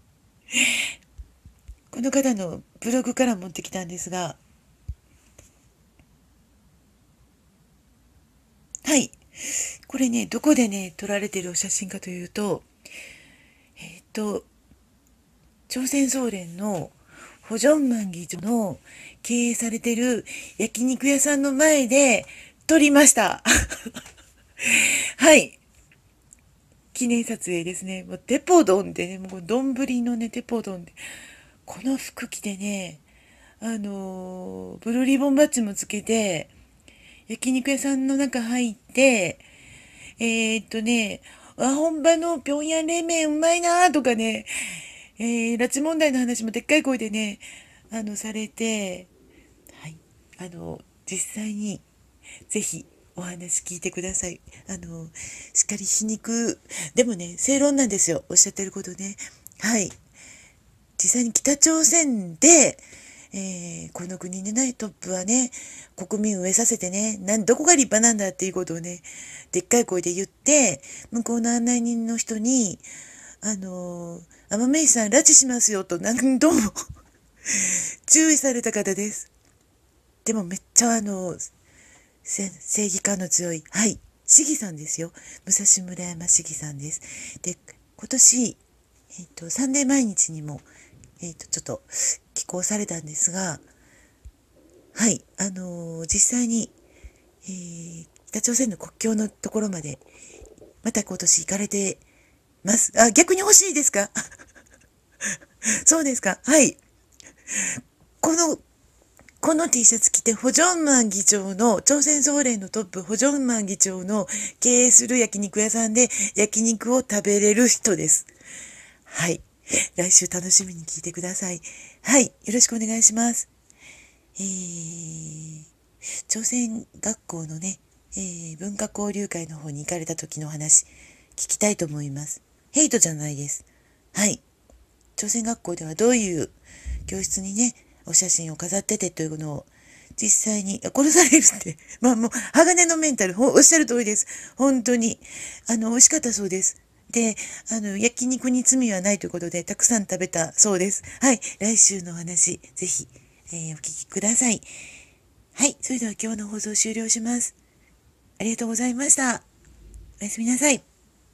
この方のブログから持ってきたんですが、はい。これね、どこでね、撮られてるお写真かというと、えっと、朝鮮総連のホジョンマン議長の経営されてる焼肉屋さんの前で撮りました。 はい。記念撮影ですね。もうテポドンでね、もう丼のね、テポドンで。この服着てね、あのーブルーリボンバッジもつけて、焼肉屋さんの中入って、えーっとね、あ、本場の平壌冷麺うまいなとかね、えー、拉致問題の話もでっかい声でね、あの、されて、はい。あの、実際に、ぜひ、お話聞いてください。あの、しっかり皮肉、でもね、正論なんですよ。おっしゃってることね。はい。実際に北朝鮮で、えーこの国でね、トップはね、国民を飢えさせてね、なんどこが立派なんだっていうことをね、でっかい声で言って、向こうの案内人の人に、あのー、天明さん拉致しますよと何度も注意された方です。でもめっちゃあの、せ正義感の強い、はい、市議さんですよ。武蔵村山市議さんです。で、今年、えっと、サンデー毎日にも、えっと、ちょっと寄稿されたんですが、はい、あのー実際に、えー北朝鮮の国境のところまで、また今年行かれてます。あ、逆に欲しいですか？そうですか。はい。この、この T シャツ着て、ホジョンマン議長の、朝鮮総連のトップ、ホジョンマン議長の経営する焼肉屋さんで焼肉を食べれる人です。はい。来週楽しみに聞いてください。はい。よろしくお願いします。えー、朝鮮学校のね、えー文化交流会の方に行かれた時の話、聞きたいと思います。ヘイトじゃないです。はい。朝鮮学校ではどういう教室にね、お写真を飾っててというのを実際に殺されるって、まあもう鋼のメンタル、おっしゃる通りです。本当に。あの、美味しかったそうです。で、あの、焼肉に罪はないということで、たくさん食べたそうです。はい。来週のお話、ぜひ、えーお聞きください。はい。それでは今日の放送終了します。ありがとうございました。おやすみなさい。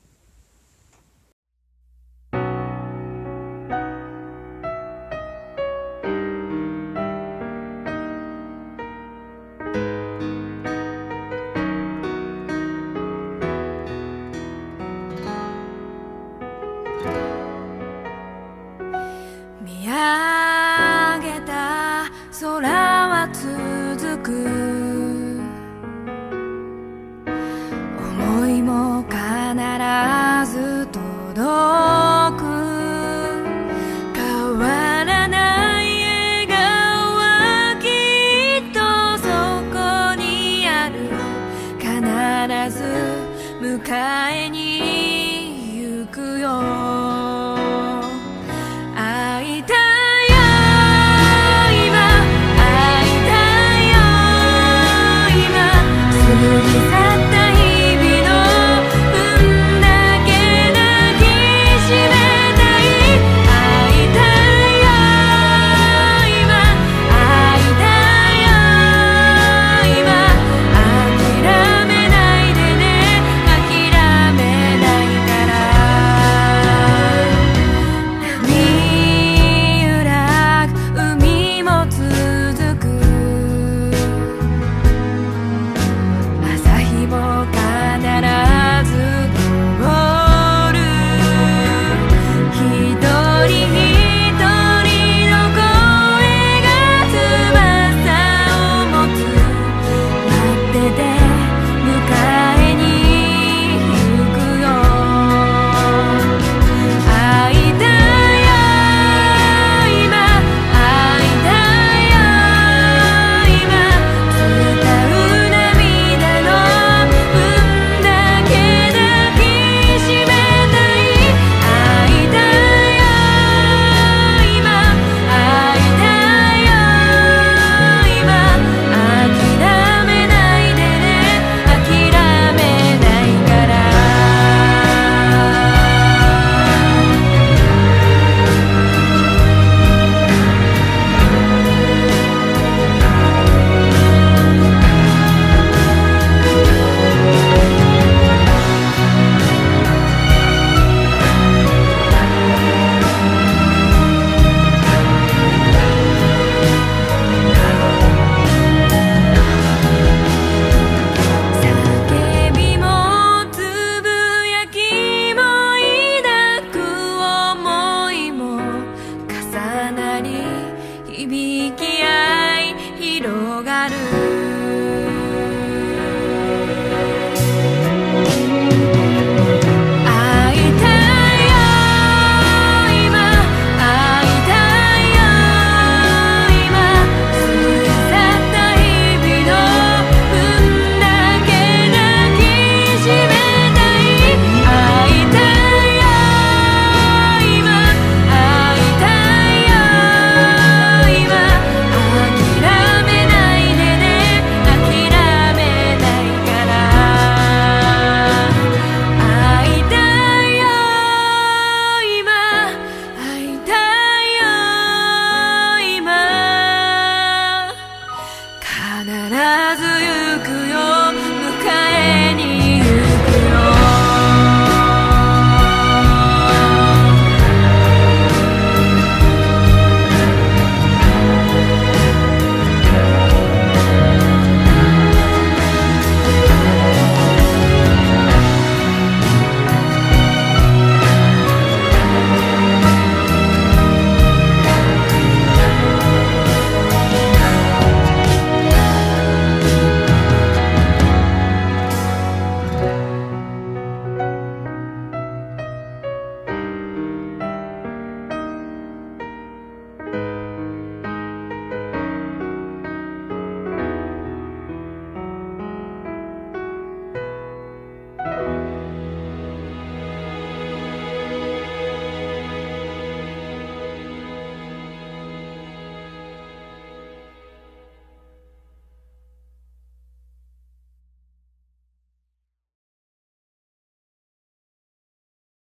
見上げた空は続く、思いも必ず届く、変わらない笑顔はきっとそこにある、必ず迎えに行くよ。